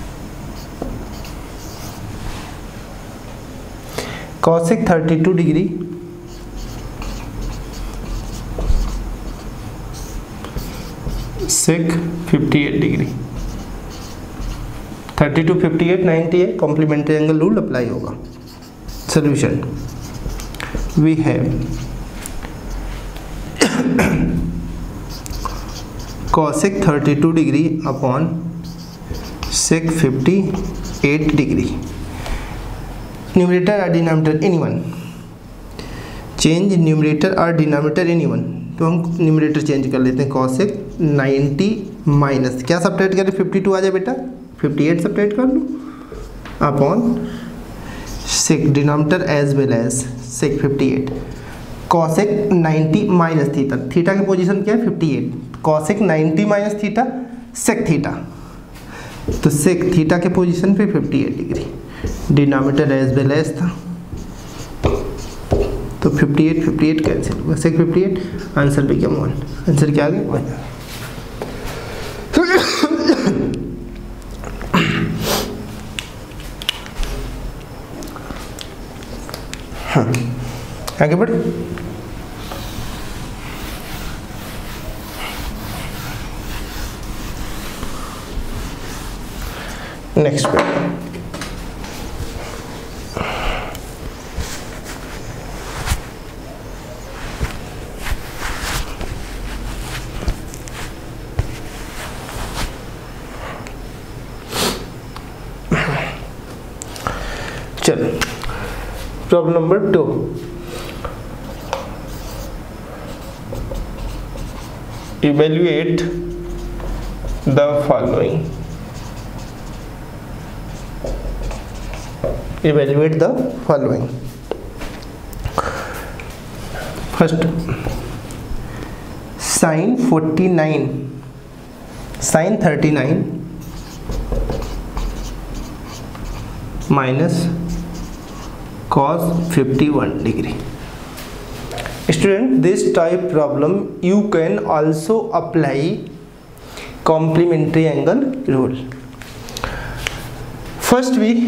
cosec thirty two degree sec fifty eight degree, thirty two fifty eight ninety है, कॉम्प्लीमेंट्री एंगल रूल अप्लाई होगा। Solution, we have cosec thirty two degree upon sec fifty eight degree, numerator और denominator any one, change numerator और डिनोमिनेटर एनी वन, तो हम न्यूमरेटर चेंज कर लेते हैं, कॉसेक नाइन्टी माइनस क्या सब्ट्रैक्ट करें, फिफ्टी टू आ जाए बेटा, फिफ्टी एट सब्ट्रैक्ट कर लो, upon sec denominator as well as sec fifty eight, cosec ninety minus theta, theta की पोजीशन क्या है fifty eight, cosec ninety minus theta sec theta, तो सेक थीटा के पोजीशन पे fifty eight degree, denominator as well as था तो fifty eight fifty eight cancel हुआ, sec fifty eight, answer become one, answer क्या आ गया वन। हाँ आगे बढ़, नेक्स्ट पे चलो problem number two, evaluate the following, evaluate the following, first sin forty-nine, sin thirty-nine minus cos fifty-one degree. Student, this type problem you can also apply complementary angle rule. First we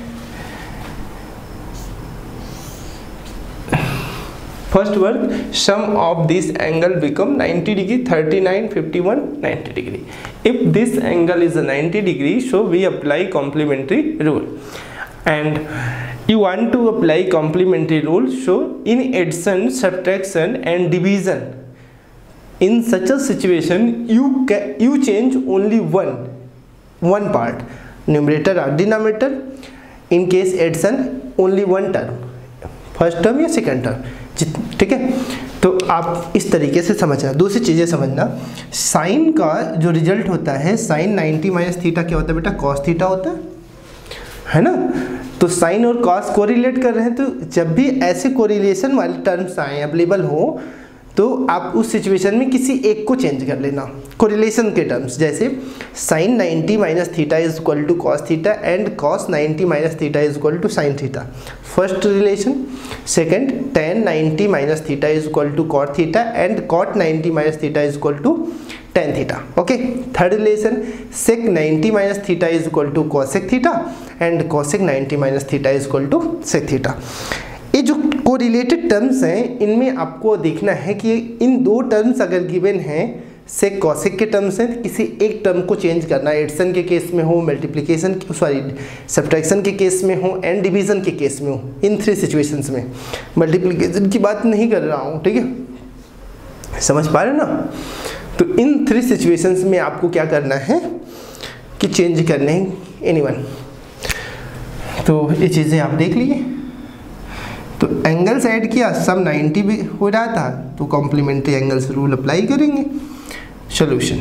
first work, sum of this angle become ninety degree, thirty-nine, fifty-one, ninety degree. If this angle is a ninety degree, so we apply complementary rule. And you want to apply complementary rule, so in addition, subtraction and division, in such a situation you can you change only one one part, numerator or denominator. In case addition, only one term, first term या second term, ठीक है। तो आप इस तरीके से समझना। दूसरी चीज़ें समझना, साइन का जो रिजल्ट होता है, साइन नाइन्टी माइनस थीटा क्या होता है बेटा, कॉस थीटा होता है, है ना। तो साइन और कॉस कोरिलेट कर रहे हैं, तो जब भी ऐसे कोरिलेशन वाले टर्म्स आए अवेलेबल हो, तो आप उस सिचुएशन में किसी एक को चेंज कर लेना कोरिलेशन के टर्म्स। जैसे sine ninety minus theta is equal to cos theta and cos ninety minus theta is equal to sine theta, first relation. Second, tan ninety minus theta is equal to cot theta and cot ninety minus theta is equal to tan theta, okay. Third relation, sec ninety minus theta is equal to cosec theta and cosec ninety minus theta is equal to sec theta. ये जो कोरिलेटेड टर्म्स हैं, इनमें आपको देखना है कि इन दो टर्म्स अगर गिवन हैं, सेक कॉसेक के टर्म्स हैं, किसी एक टर्म को चेंज करना है। एडिशन के केस में हो, मल्टीप्लिकेशन सॉरी सब्ट्रैक्शन के केस में हो एंड डिवीजन के केस में हो, इन थ्री सिचुएशंस में। मल्टीप्लिकेशन की बात नहीं कर रहा हूँ, ठीक है, समझ पा रहे हो ना। तो इन थ्री सिचुएशंस में आपको क्या करना है कि चेंज करने हैं एनीवन। तो ये चीज़ें आप देख लीजिए। तो एंगल्स ऐड किया, सब नाइन्टी भी हो रहा था, तो कॉम्प्लीमेंट्री एंगल्स रूल अप्लाई करेंगे। सॉल्यूशन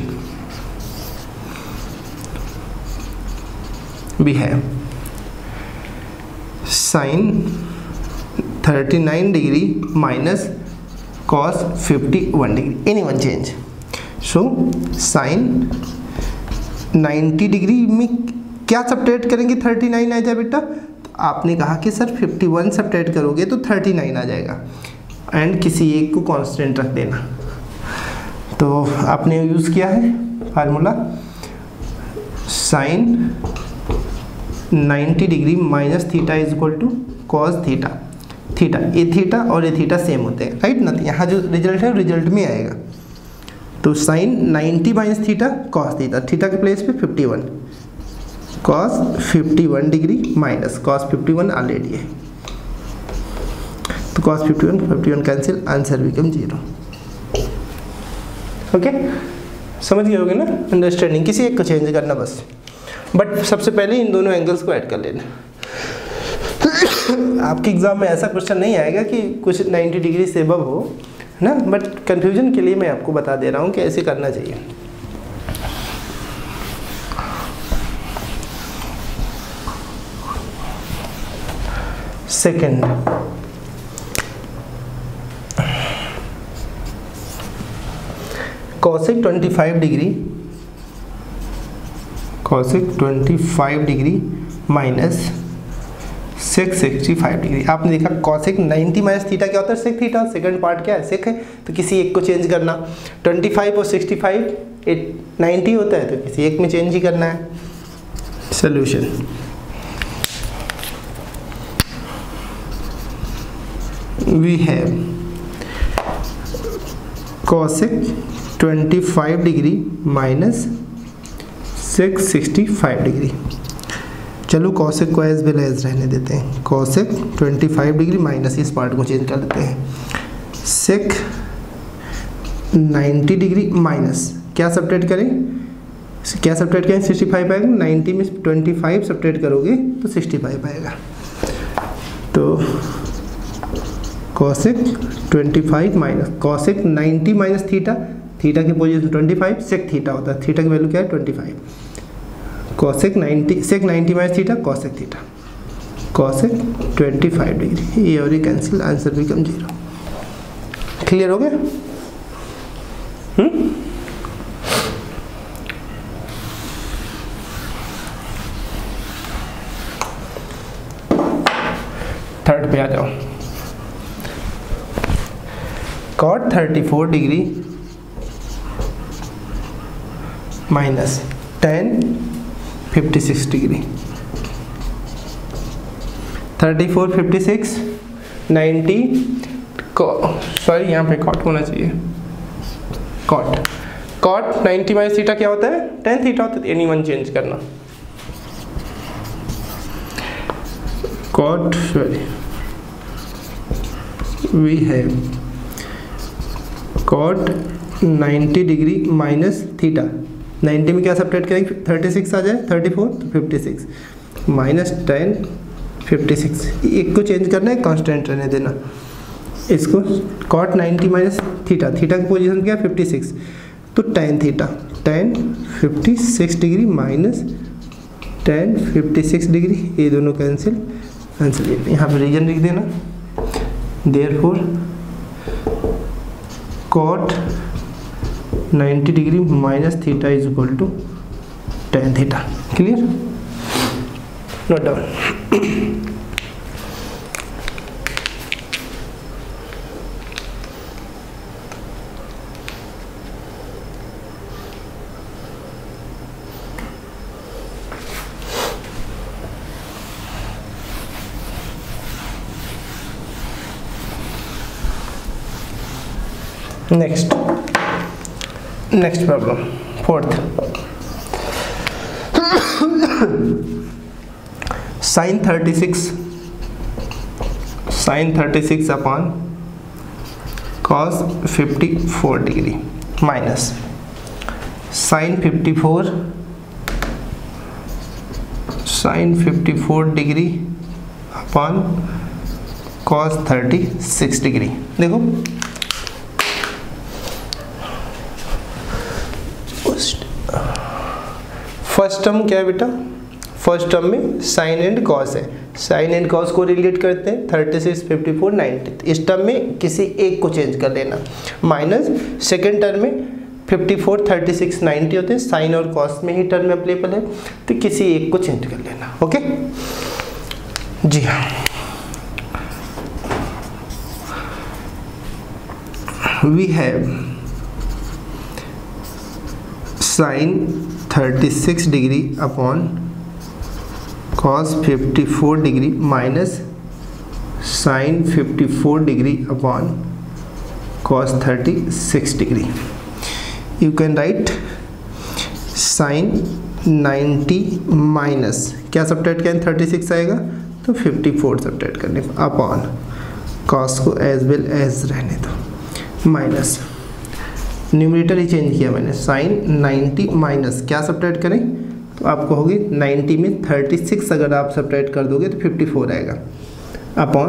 भी है, sine thirty nine degree minus cos fifty one degree, any one change. So sine ninety degree में क्या सब्ट्रैक्ट करेंगे, थर्टी नाइन आ जाए बेटा। आपने कहा कि सर फिफ्टी वन सब्ट्रैक्ट करोगे तो थर्टी नाइन आ जाएगा, एंड किसी एक को कांस्टेंट रख देना। तो आपने यूज़ किया है formula, sine ninety degree minus theta is equal to cos theta. Theta ये थीटा और ये थीटा सेम होते हैं, राइट ना। यहाँ जो रिजल्ट है रिजल्ट में आएगा। तो sine ninety minus theta cos theta, theta के प्लेस पे fifty one, cos fifty one degree minus cos fifty one already है, तो cos fifty one fifty one cancel, answer become zero. Okay, समझ गए होगे ना, अंडरस्टैंडिंग। किसी एक को चेंज करना बस, बट सबसे पहले इन दोनों एंगल्स को ऐड कर लेना। आपके एग्जाम में ऐसा क्वेश्चन नहीं आएगा कि कुछ नाइन्टी डिग्री से अबव हो ना, बट कंफ्यूजन के लिए मैं आपको बता दे रहा हूँ कि ऐसे करना चाहिए। सेकेंड, कॉसेक पच्चीस डिग्री, कॉसेक पच्चीस डिग्री माइनस सेक पैंसठ डिग्री। आपने देखा कॉसेक नब्बे माइनस थीटा क्या होता है, सेक थीटा। सेकंड पार्ट क्या है, सेक है, तो किसी एक को चेंज करना। पच्चीस और पैंसठ एट नब्बे होता है, तो किसी एक में चेंज ही करना है। सॉल्यूशन, वी हैव कॉसेक पच्चीस डिग्री माइनस सेक पैंसठ डिग्री। चलो कॉसेक को एज वेल एज रहने देते हैं। कॉसेक पच्चीस डिग्री माइनस इस पार्ट को चेंज कर देते हैं। सेक नब्बे डिग्री माइनस क्या सब्ट्रैक्ट करें, क्या सब्ट्रैक्ट करें, पैंसठ आएगा। नब्बे में पच्चीस सब्ट्रैक्ट करोगे तो पैंसठ आएगा। तो कॉसेक पच्चीस माइनस कॉसेक नब्बे माइनस थीटा, थीटा की पोजीशन पच्चीस, सेक थीटा होता है, थीटा की वैल्यू क्या है पच्चीस। कॉसेक नब्बे, सेक नब्बे minus theta cosec theta, cosec पच्चीस डिग्री, ये और ये cancel, answer become zero. Clear हो गया? हम्म थर्ड पे आ जाओ। कॉट चौंतीस डिग्री माइनस टेन छप्पन डिग्री, चौंतीस, छप्पन, नब्बे, सॉरी यहाँ पे कॉट होना चाहिए, कॉट कॉट नब्बे माइनस थीटा क्या होता है, टेन थीटा होता है, एनी वन चेंज करना। Cot sorry we have cot नब्बे डिग्री माइनस थीटा, नब्बे में क्या सब्ट्रैक्ट करेंगे, छत्तीस आ जाए, चौंतीस तो छप्पन माइनस टेन छप्पन, एक को चेंज करना है, कांस्टेंट रहने देना इसको। कॉट नब्बे माइनस थीटा, थीटा की पोजीशन क्या है छप्पन, तो टेन थीटा, टेन छप्पन डिग्री माइनस टेन छप्पन डिग्री, ये दोनों कैंसिल, आंसर ये। यहाँ पे रीजन लिख देना, देयरफॉर कॉट नब्बे degree minus theta is equal to tan theta. Clear? Note down. Next next problem, fourth. Sine thirty six sine thirty six upon cos fifty four degree minus sine fifty four sine fifty four degree upon cos thirty six degree. देखो फर्स्ट टर्म क्या है बेटा, फर्स्ट टर्म में साइन एंड कॉस है, साइन एंड कॉस को रिलेट करते हैं, thirty six, fifty four, ninety. इस टर्म में किसी एक को चेंज कर लेना, माइनस सेकेंड टर्म में fifty four, thirty six, ninety होते हैं, साइन और कॉस में ही टर्म अवेलेबल है, तो किसी एक को चेंज कर लेना। ओके जी हाँ, we have sine thirty six degree upon cos fifty four degree minus sine fifty four degree upon cos thirty six degree. You can write sine ninety minus क्या सब्ट्रैक्ट करें, थर्टी सिक्स आएगा तो फिफ्टी फोर सब्ट्रैक्ट करने अपॉन कॉस को एज वेल एज रहने दो, माइनस न्यूमरेटर ही चेंज किया मैंने, साइन नाइन्टी माइनस क्या सब्ट्रैक्ट करें, तो आप कहोगे नाइन्टी में थर्टी सिक्स अगर आप सब्ट्रैक्ट कर दोगे तो फिफ्टी फोर आएगा अपॉन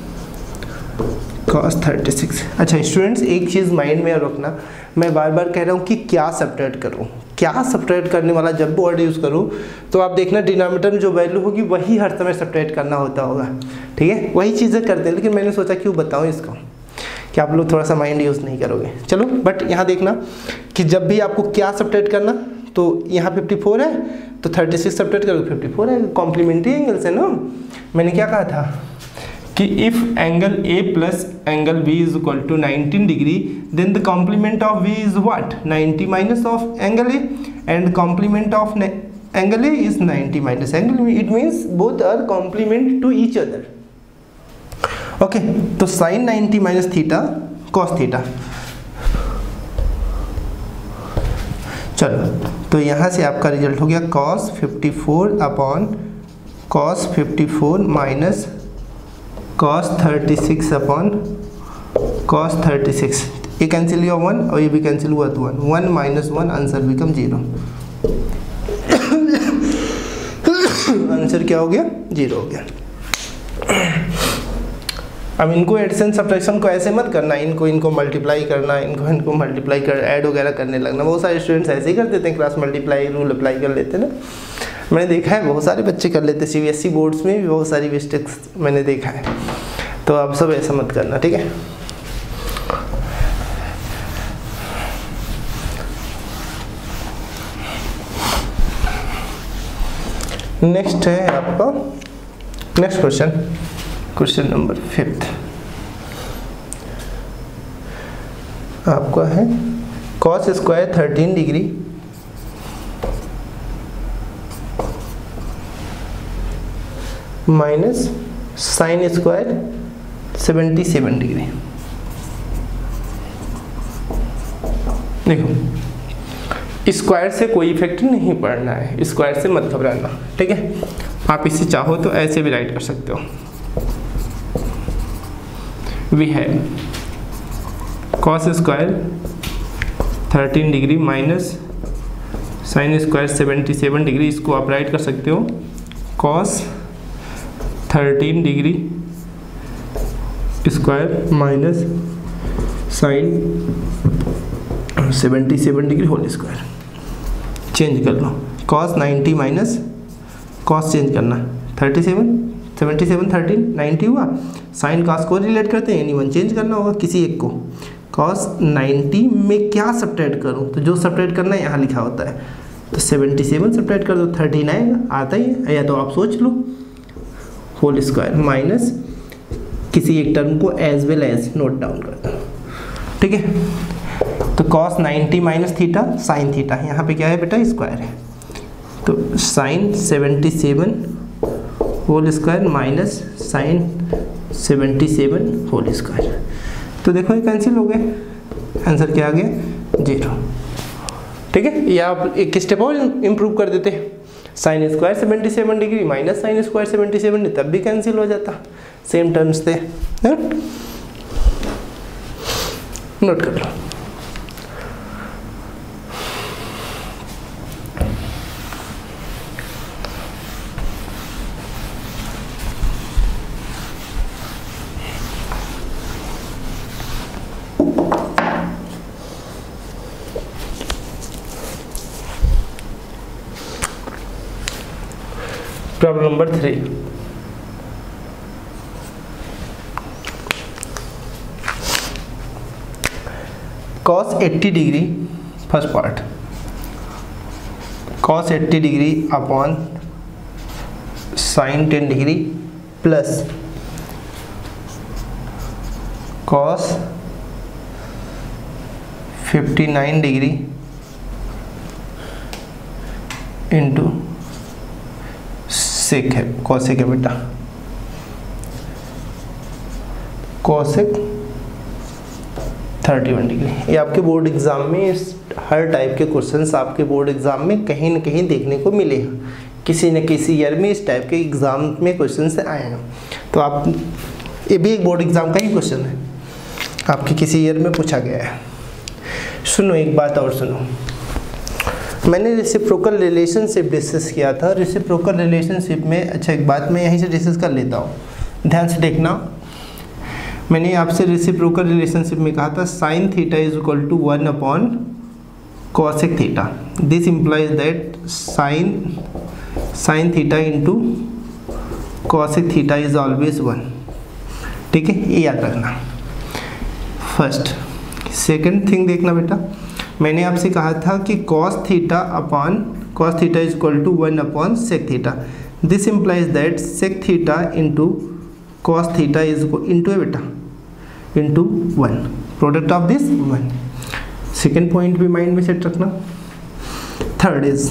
कॉस थर्टी सिक्स। अच्छा स्टूडेंट्स, एक चीज़ माइंड में रखना, मैं बार बार कह रहा हूँ कि क्या सब्ट्रैक्ट करूँ, क्या सब्ट्रैक्ट करने वाला जब वर्ड यूज़ करूँ तो आप देखना डिनोमिनेटर में जो वैल्यू होगी वही हर समय सब्ट्रैक्ट करना होता होगा, ठीक है, वही चीज़ें करते हैं। लेकिन मैंने सोचा क्यों बताऊँ इसको कि आप लोग थोड़ा सा माइंड यूज़ नहीं करोगे। चलो, बट यहाँ देखना कि जब भी आपको क्या सब्ट्रैक्ट करना, तो यहाँ फिफ्टी फोर है तो थर्टी सिक्स सब्ट्रैक्ट करोगे, फिफ्टी फोर है, कॉम्प्लीमेंट्री एंगल से ना। मैंने क्या कहा था कि if angle A plus angle B is equal to nineteen degree then the complement of B is what, ninety minus of angle A and complement of angle A is ninety minus angle, it means both are complement to each other. Okay, तो sine ninety minus theta cos theta. चलो, तो यहाँ से आपका रिजल्ट हो गया cos fifty four upon cos fifty four minus cos thirty six upon cos thirty six. ये कैंसिल हुआ वन और ये भी कैंसिल हुआ तो one, one minus one answer become zero. Answer क्या हो गया, जीरो हो गया। अब इनको एडिशन सब्ट्रैक्शन को ऐसे मत करना, इनको इनको मल्टीप्लाई करना, इनको इनको मल्टीप्लाई कर ऐड वगैरह करने लगना। बहुत सारे स्टूडेंट्स ऐसे ही कर देते हैं, क्लास मल्टीप्लाई रूल अप्लाई कर लेते हैं ना। मैंने देखा है बहुत सारे बच्चे कर लेते हैं, सीबीएसई बोर्ड्स में भी बहुत सारी मिस्टेक्स मैंने देखा है। तो आप सब ऐसा मत करना, ठीक है। नेक्स्ट है आपका next question, question number fifth आपका है cos square thirteen degree minus sine square seventy seven degree. देखो, स्क्वायर से कोई इफेक्ट नहीं पड़ना है, स्क्वायर से मत घबराना, ठीक है। आप इसे चाहो तो ऐसे भी राइट कर सकते हो। We have cos square thirteen degree minus sine square seventy seven degree. इसको आप राइट कर सकते हो cos thirteen degree square minus sine seventy seven degree whole square. Change कर लो, cos ninety minus cos change करना, thirty seven seventy seven thirteen ninety हुआ। साइन कॉस को रिलेट करते हैं, एनी वन चेंज करना होगा किसी एक को। कॉस नाइन्टी में क्या सब्ट्रैक्ट करूँ, तो जो सब्ट्रैक्ट करना है यहाँ लिखा होता है, तो सेवेंटी सेवन सब्ट्रैक्ट कर दो, थर्टीन आएगा, आता ही है, या तो आप सोच लो होल स्क्वायर माइनस किसी एक टर्म को as well as note down कर दो, ठीक है। तो cos ninety minus theta sine theta, यहाँ पे क्या है बेटा, स्क्वायर है, तो sine seventy seven whole square minus sine seventy seven whole square. तो देखो ये कैंसिल हो गए, आंसर क्या आ गया, जीरो, ठीक है। या आप एक स्टेप और इम्प्रूव कर देते, sine square seventy seven degree minus sine square seventy seven, तब भी कैंसिल हो जाता, सेम टर्म्स थे। नोट कर लो। Problem number three, cos eighty degree first part, cos eighty degree upon sine ten degree plus cos fifty nine degree into sec है, कॉसेक है बेटा, कॉसेक थर्टी वन डिग्री। ये आपके बोर्ड एग्जाम में इस हर टाइप के क्वेश्चंस आपके बोर्ड एग्जाम में कहीं न कहीं देखने को मिले हैं, किसी न किसी ईयर में इस टाइप के एग्जाम में क्वेश्चन से आए हैं। तो आप, ये भी एक बोर्ड एग्जाम का ही क्वेश्चन है, आपके किसी ईयर में पूछा गया है। सुनो एक बात और सुनो, मैंने रेसिप्रोकल रिलेशनशिप डिस्कस किया था। रेसिप्रोकल रिलेशनशिप में, अच्छा एक बात मैं यहीं से डिस्कस कर लेता हूँ, ध्यान से देखना। मैंने आपसे रेसिप्रोकल रिलेशनशिप में कहा था sine theta is equal to one upon cosec theta. This implies that sin sin theta into cosec theta is always one. ठीक है, ये याद रखना फर्स्ट. सेकंड थिंग देखना बेटा, मैंने आपसे कहा था कि cos theta upon cos theta is equal to one upon sec theta. This implies that sec theta into cos theta is into है बेटा into one, product of this one. Second point भी माइंड में सेट रखना. Third is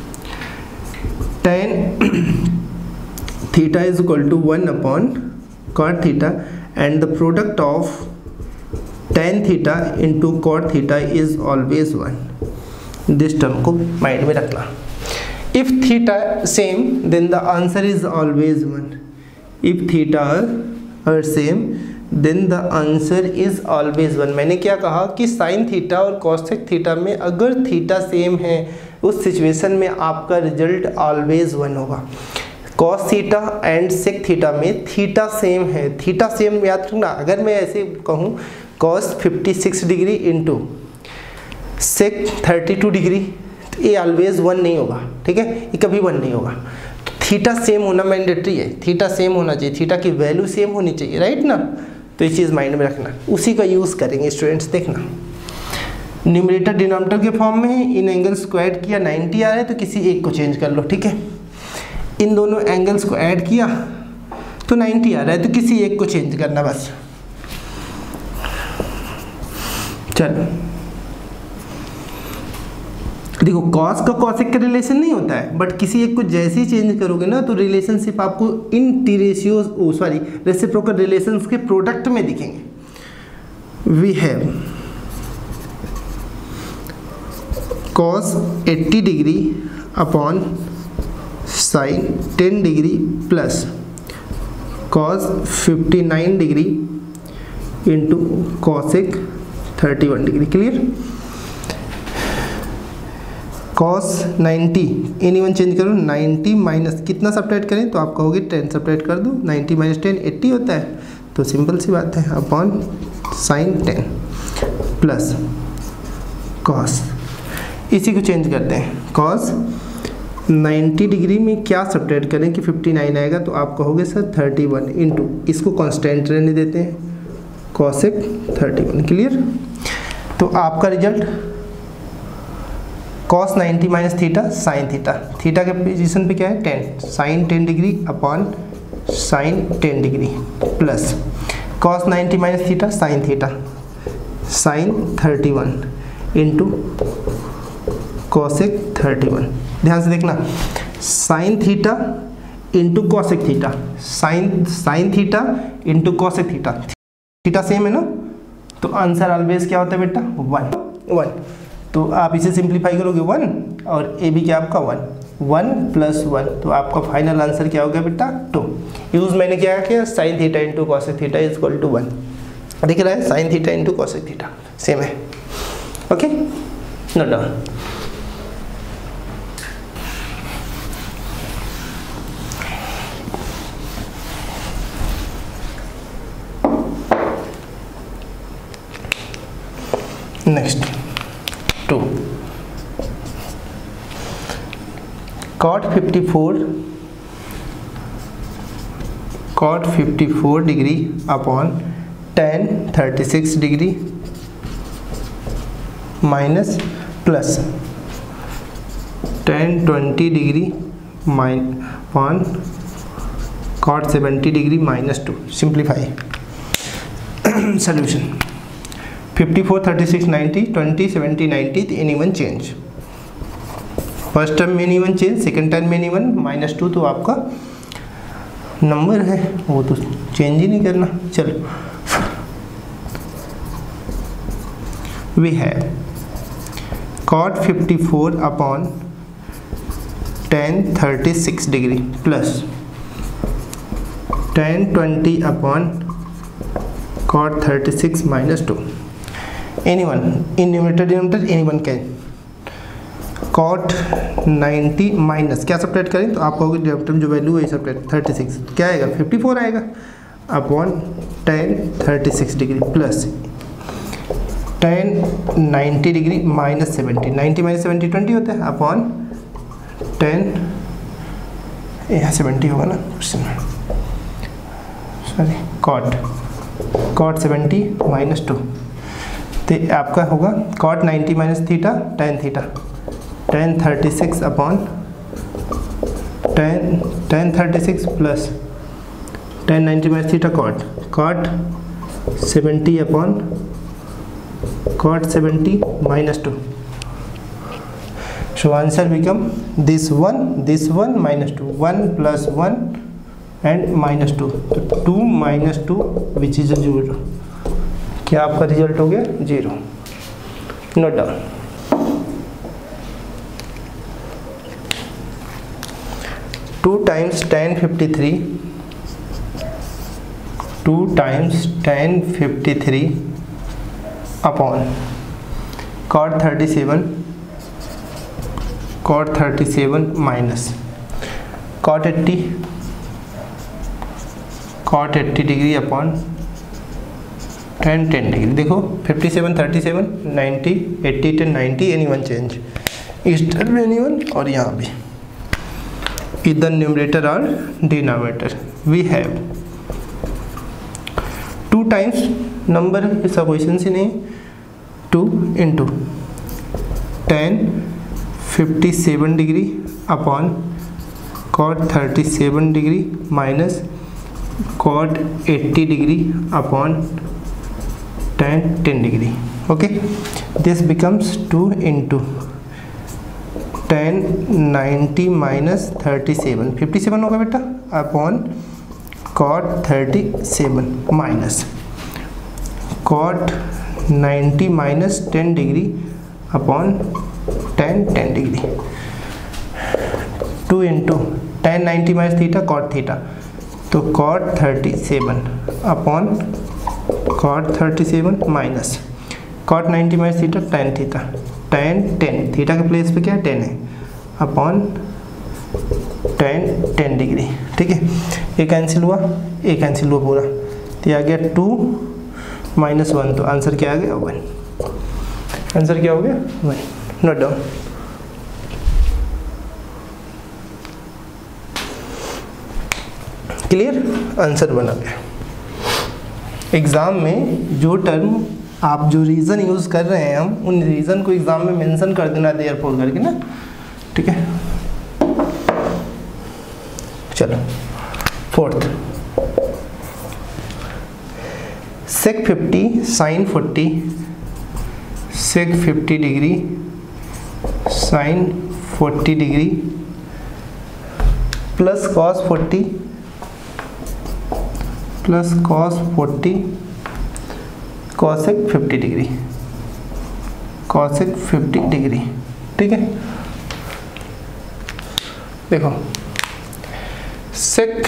tan theta is equal to one upon cot theta and the product of tan theta into cot theta is always one. This term को माइंड में रखना. If theta same then the answer is always one. If theta are same then the answer is always one. मैंने क्या कहा कि साइन थीटा और कॉसेक थीटा में अगर थीटा सेम है उस सिचुएशन में आपका रिजल्ट ऑलवेज वन होगा. Cos theta and sec theta में थीटा सेम है. थीटा सेम याद रखना. अगर मैं ऐसे कहूँ cos fifty six degree into sec thirty two degree, तो ये ऑलवेज वन नहीं होगा. ठीक है, ये कभी वन नहीं होगा. तो थीटा सेम होना मैंडेटरी है. थीटा सेम होना चाहिए, थीटा की वैल्यू सेम होनी चाहिए, राइट ना. तो ये चीज़ माइंड में रखना. उसी का यूज़ करेंगे स्टूडेंट्स. देखना न्यूमरेटर डिनोमिनेटर के फॉर्म में है. इन एंगल्स को ऐड किया नाइन्टी आ रहा है तो किसी एक को चेंज कर लो. ठीक है, इन दोनों एंगल्स को ऐड किया तो नाइन्टी आ रहा है तो किसी एक को चेंज करना बस. चलो देखो, कॉस का कॉसेक का रिलेशन नहीं होता है, बट किसी एक को जैसे ही चेंज करोगे ना तो रिलेशनशिप आपको इन T ratio oh sorry reciprocal relations के प्रोडक्ट में दिखेंगे. We have cos eighty degree upon sine ten degree plus cos fifty nine degree into cosec thirty one degree. Clear. Cos ninety any one change करो, नाइन्टी माइनस कितना सब्ट्रैक्ट करें तो आप कहोगे टेन सब्ट्रैक्ट कर दो. नाइन्टी माइनस टेन एट्टी होता है, तो सिंपल सी बात है upon sine ten plus cos. इसी को चेंज करते हैं. कॉस नाइन्टी डिग्री में क्या सब्ट्रैक्ट करें कि फिफ्टी नाइन आएगा, तो आप कहोगे सर थर्टी वन इंटू इसको कांस्टेंट रहने देते हैं कॉसेक थर्टी वन. क्लियर. तो आपका result cos ninety minus theta sine theta. Theta के पोजीशन पे क्या है tan, sine ten degree upon sine ten degree plus cos ninety minus theta sine theta sine thirty one into cosec thirty one. ध्यान से देखना, sine theta into cosec theta, sine sine theta into cosec theta. Theta same है ना, तो आंसर ऑलवेज क्या होता है बेटा वन वन. तो आप इसे सिंप्लीफाई करोगे वन और ए भी क्या आपका वन, वन प्लस वन, तो आपका फाइनल आंसर क्या हो गया बेटा टू. यूज़ मैंने क्या किया sine theta into cosec theta is equal to one. दिख रहा है sine theta into cosec theta same है. Okay, note down. Next two, cot fifty four cot fifty four degree upon tan thirty six degree minus plus tan twenty degree mine upon cot seventy degree minus two. Simplify. Solution fifty four, thirty six, ninety, twenty, seventy, ninety, any one change. First term में any one change, second term में एनी वन माइनस टू, तो आपका नंबर है वो तो चेंज ही नहीं करना. चलो we have cot fifty four upon tan thirty six degree plus tan twenty upon cot thirty six minus two. Any one in numerator denominator any one can. Cot ninety minus क्या सब्ट्रैक्ट करें तो आप कहोगे डिनोमिनेटर में जो वैल्यू है सब्ट्रैक्ट थर्टी सिक्स, क्या आएगा फिफ्टी फोर आएगा upon tan thirty six degree plus tan ninety degree minus seventy, ninety minus seventy twenty होता है, अपॉन टेन, यहाँ सेवेंटी होगा ना क्वेश्चन में, sorry cot cot seventy minus two, तो आपका होगा cot ninety minus theta tan theta, tan thirty six upon tan tan thirty six plus tan ninety minus theta cot cot seventy upon cot seventy minus two. So answer become this one, this one minus two, one plus one and minus two, तो two minus two which is a zero. क्या आपका रिजल्ट हो गया zero. Note down. Two times tan fifty three, two times tan fifty three upon cot thirty seven, cot thirty seven minus cot eighty, cot eighty degree upon tan tan degree. देखो fifty seven thirty seven ninety eighty tan ninety, any one change, इस टर्म एनी वन, और यहाँ भी इधर न्यूमरेटर और denominator we have two times number, इसका क्वेश्चन ही नहीं, two into tan fifty seven degree upon cot thirty seven degree minus cot eighty degree upon tan tan degree. Okay, this becomes two into tan ninety minus thirty seven, fifty seven होगा बेटा, upon cot thirty seven minus cot ninety minus tan degree upon tan tan degree. Two into tan ninety minus theta cot theta, तो cot thirty seven upon cot thirty seven minus cot ninety minus theta tan theta, tan tan theta के प्लेस पे क्या है टेन है, अपॉन टेन टेन डिग्री. ठीक है, ये कैंसिल हुआ, ये कैंसिल हुआ पूरा, तो ये आ गया टू माइनस वन, तो आंसर क्या आ गया वन. आंसर क्या हो गया one. Note down. Clear, answer बना गया. एग्जाम में जो टर्म आप जो रीज़न यूज़ कर रहे हैं, हम उन रीज़न को एग्जाम में मेंशन कर देना देयरफॉर करके ना. ठीक है, चलो fourth, sec fifty sine forty, sec fifty degree sine forty degree plus cos forty plus cos forty cosec fifty degree cosec fifty degree. ठीक है, देखो सेक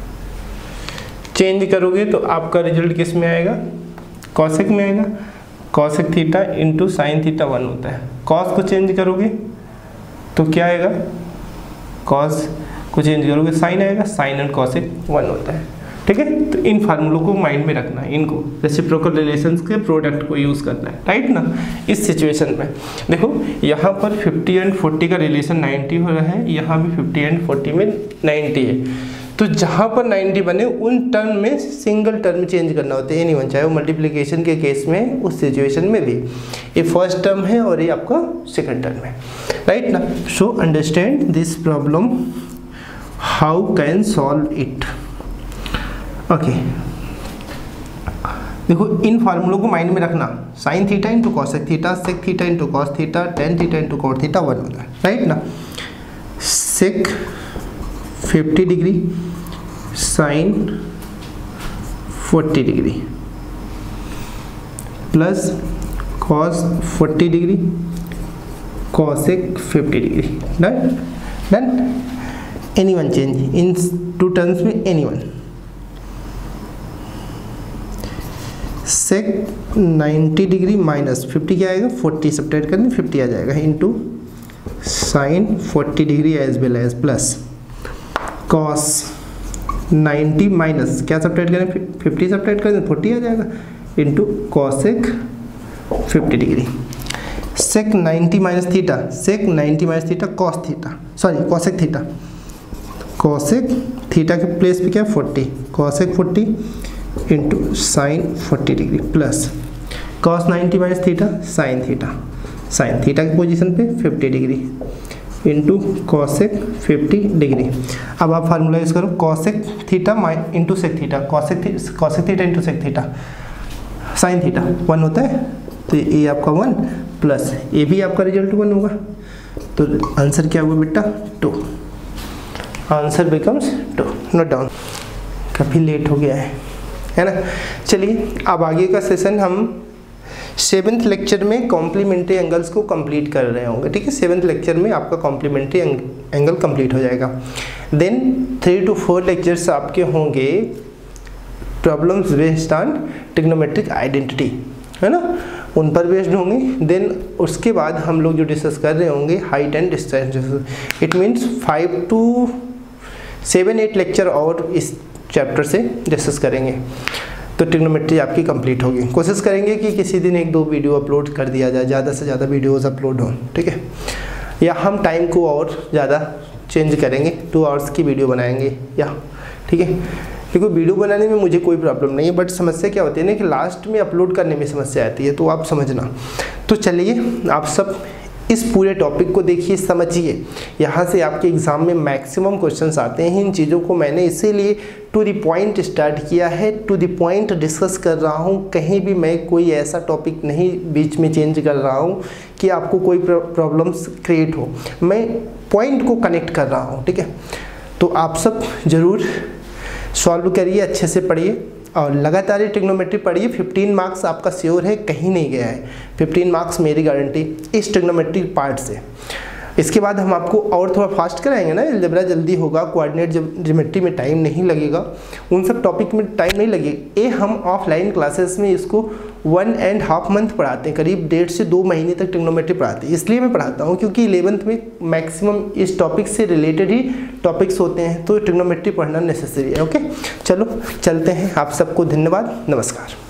चेंज करोगे तो आपका रिजल्ट किस में आएगा, कॉसेक में आएगा. Cosec theta into sine theta one होता है. कॉस को चेंज करोगे तो क्या आएगा, कॉस को चेंज करोगे साइन आएगा, साइन एंड कॉसेक वन होता है. ठीक है, तो इन फार्मूलों को माइंड में रखना है, इनको रेसिप्रोकल रिलेशंस के प्रोडक्ट को यूज़ करना है, राइट ना. इस सिचुएशन में देखो यहाँ पर फिफ्टी एंड फोर्टी का रिलेशन नाइन्टी हो रहा है, यहाँ भी फिफ्टी एंड फोर्टी में नाइन्टी है. तो जहाँ पर नाइन्टी बने उन टर्म में सिंगल टर्म चेंज करना होता है, ये नहीं बन चाहे वो मल्टीप्लिकेशन के केस में, उस सिचुएशन में भी. ये फर्स्ट टर्म है और ये आपका सेकंड टर्म है, राइट ना. So understand this problem, how can solve it. Okay, देखो इन फार्मूलों को माइंड में रखना, sine theta into cosec theta, sec theta into cos theta, tan theta into cot theta one होता है, राइट ना. Sec fifty degree sine forty degree plus cos forty degree cosec fifty degree. Done done. Any one change in two terms में, any one. Sec ninety degree minus fifty क्या आएगा, फोर्टी सब्ट्रैक्ट करने फिफ्टी आ जाएगा, into sine forty degree as well as plus cos ninety minus क्या सब्ट्रैक्ट करें, फिफ्टी सब्ट्रैक्ट करें फोर्टी आ जाएगा, into cosec fifty degree. Sec ninety minus theta, sec ninety minus theta cos theta, sorry cosec theta, cosec theta के प्लेस पे क्या है forty, cosec forty into sine forty degree plus cos ninety minus theta sine theta, sine theta की पोजीशन पे fifty degree into cosec fifty degree. अब आप फार्मूला यूज करो, cosec theta my into sec theta, cosec cosec theta into sec theta, sine theta one होता है तो ये आपका वन प्लस ये भी आपका रिजल्ट वन होगा, तो आंसर क्या हुआ बेटा two, answer becomes two. Note down, काफ़ी लेट हो गया है है ना। चलिए अब आगे का सेशन हम सेवन्थ लेक्चर में कॉम्प्लीमेंट्री एंगल्स को कंप्लीट कर रहे होंगे, ठीक है। सेवन्थ लेक्चर में आपका कॉम्प्लीमेंट्री एंगल कंप्लीट हो जाएगा। Then three two four lectures आपके होंगे problems based on trigonometric identity, है ना, उन पर बेस्ड होंगे। देन उसके बाद हम लोग जो डिस्कस कर रहे होंगे height and distance, it means five two seven eight lecture और इस चैप्टर से डिस्कस करेंगे, तो ट्रिग्नोमेट्री आपकी कंप्लीट होगी। कोशिश करेंगे कि किसी दिन एक दो वीडियो अपलोड कर दिया जाए, ज़्यादा से ज़्यादा वीडियोस अपलोड हों, ठीक है। या हम टाइम को और ज़्यादा चेंज करेंगे, टू आवर्स की वीडियो बनाएंगे या, ठीक है। देखो वीडियो बनाने में मुझे कोई प्रॉब्लम नहीं है, बट समस्या क्या होती है ना कि लास्ट में अपलोड करने में समस्या आती है, तो आप समझना। तो चलिए आप सब इस पूरे टॉपिक को देखिए, समझिए, यहाँ से आपके एग्ज़ाम में मैक्सिमम क्वेश्चंस आते हैं। इन चीज़ों को मैंने इसीलिए टू द पॉइंट स्टार्ट किया है, टू द पॉइंट डिस्कस कर रहा हूँ। कहीं भी मैं कोई ऐसा टॉपिक नहीं बीच में चेंज कर रहा हूँ कि आपको कोई प्रॉब्लम्स क्रिएट हो, मैं पॉइंट को कनेक्ट कर रहा हूँ, ठीक है। तो आप सब ज़रूर सॉल्व करिए, अच्छे से पढ़िए और लगातार ही ट्रिग्नोमेट्री पढ़िए। फिफ्टीन मार्क्स आपका श्योर है, कहीं नहीं गया है, फिफ्टीन मार्क्स मेरी गारंटी इस ट्रिग्नोमेट्री पार्ट से। इसके बाद हम आपको और थोड़ा फास्ट कराएंगे ना, अलजेब्रा जल्दी होगा, कोऑर्डिनेट ज्योमेट्री में टाइम नहीं लगेगा, उन सब टॉपिक में टाइम नहीं लगेगा। ये हम ऑफलाइन क्लासेस में इसको वन एंड हाफ मंथ पढ़ाते हैं, करीब डेढ़ से दो महीने तक ट्रिग्नोमेट्री पढ़ाते हैं। इसलिए मैं पढ़ाता हूँ क्योंकि इलेवंथ में मैक्सिमम इस टॉपिक से रिलेटेड ही टॉपिक्स होते हैं, तो ट्रिग्नोमेट्री पढ़ना नेसेसरी है। ओके, चलो चलते हैं। आप सबको धन्यवाद, नमस्कार।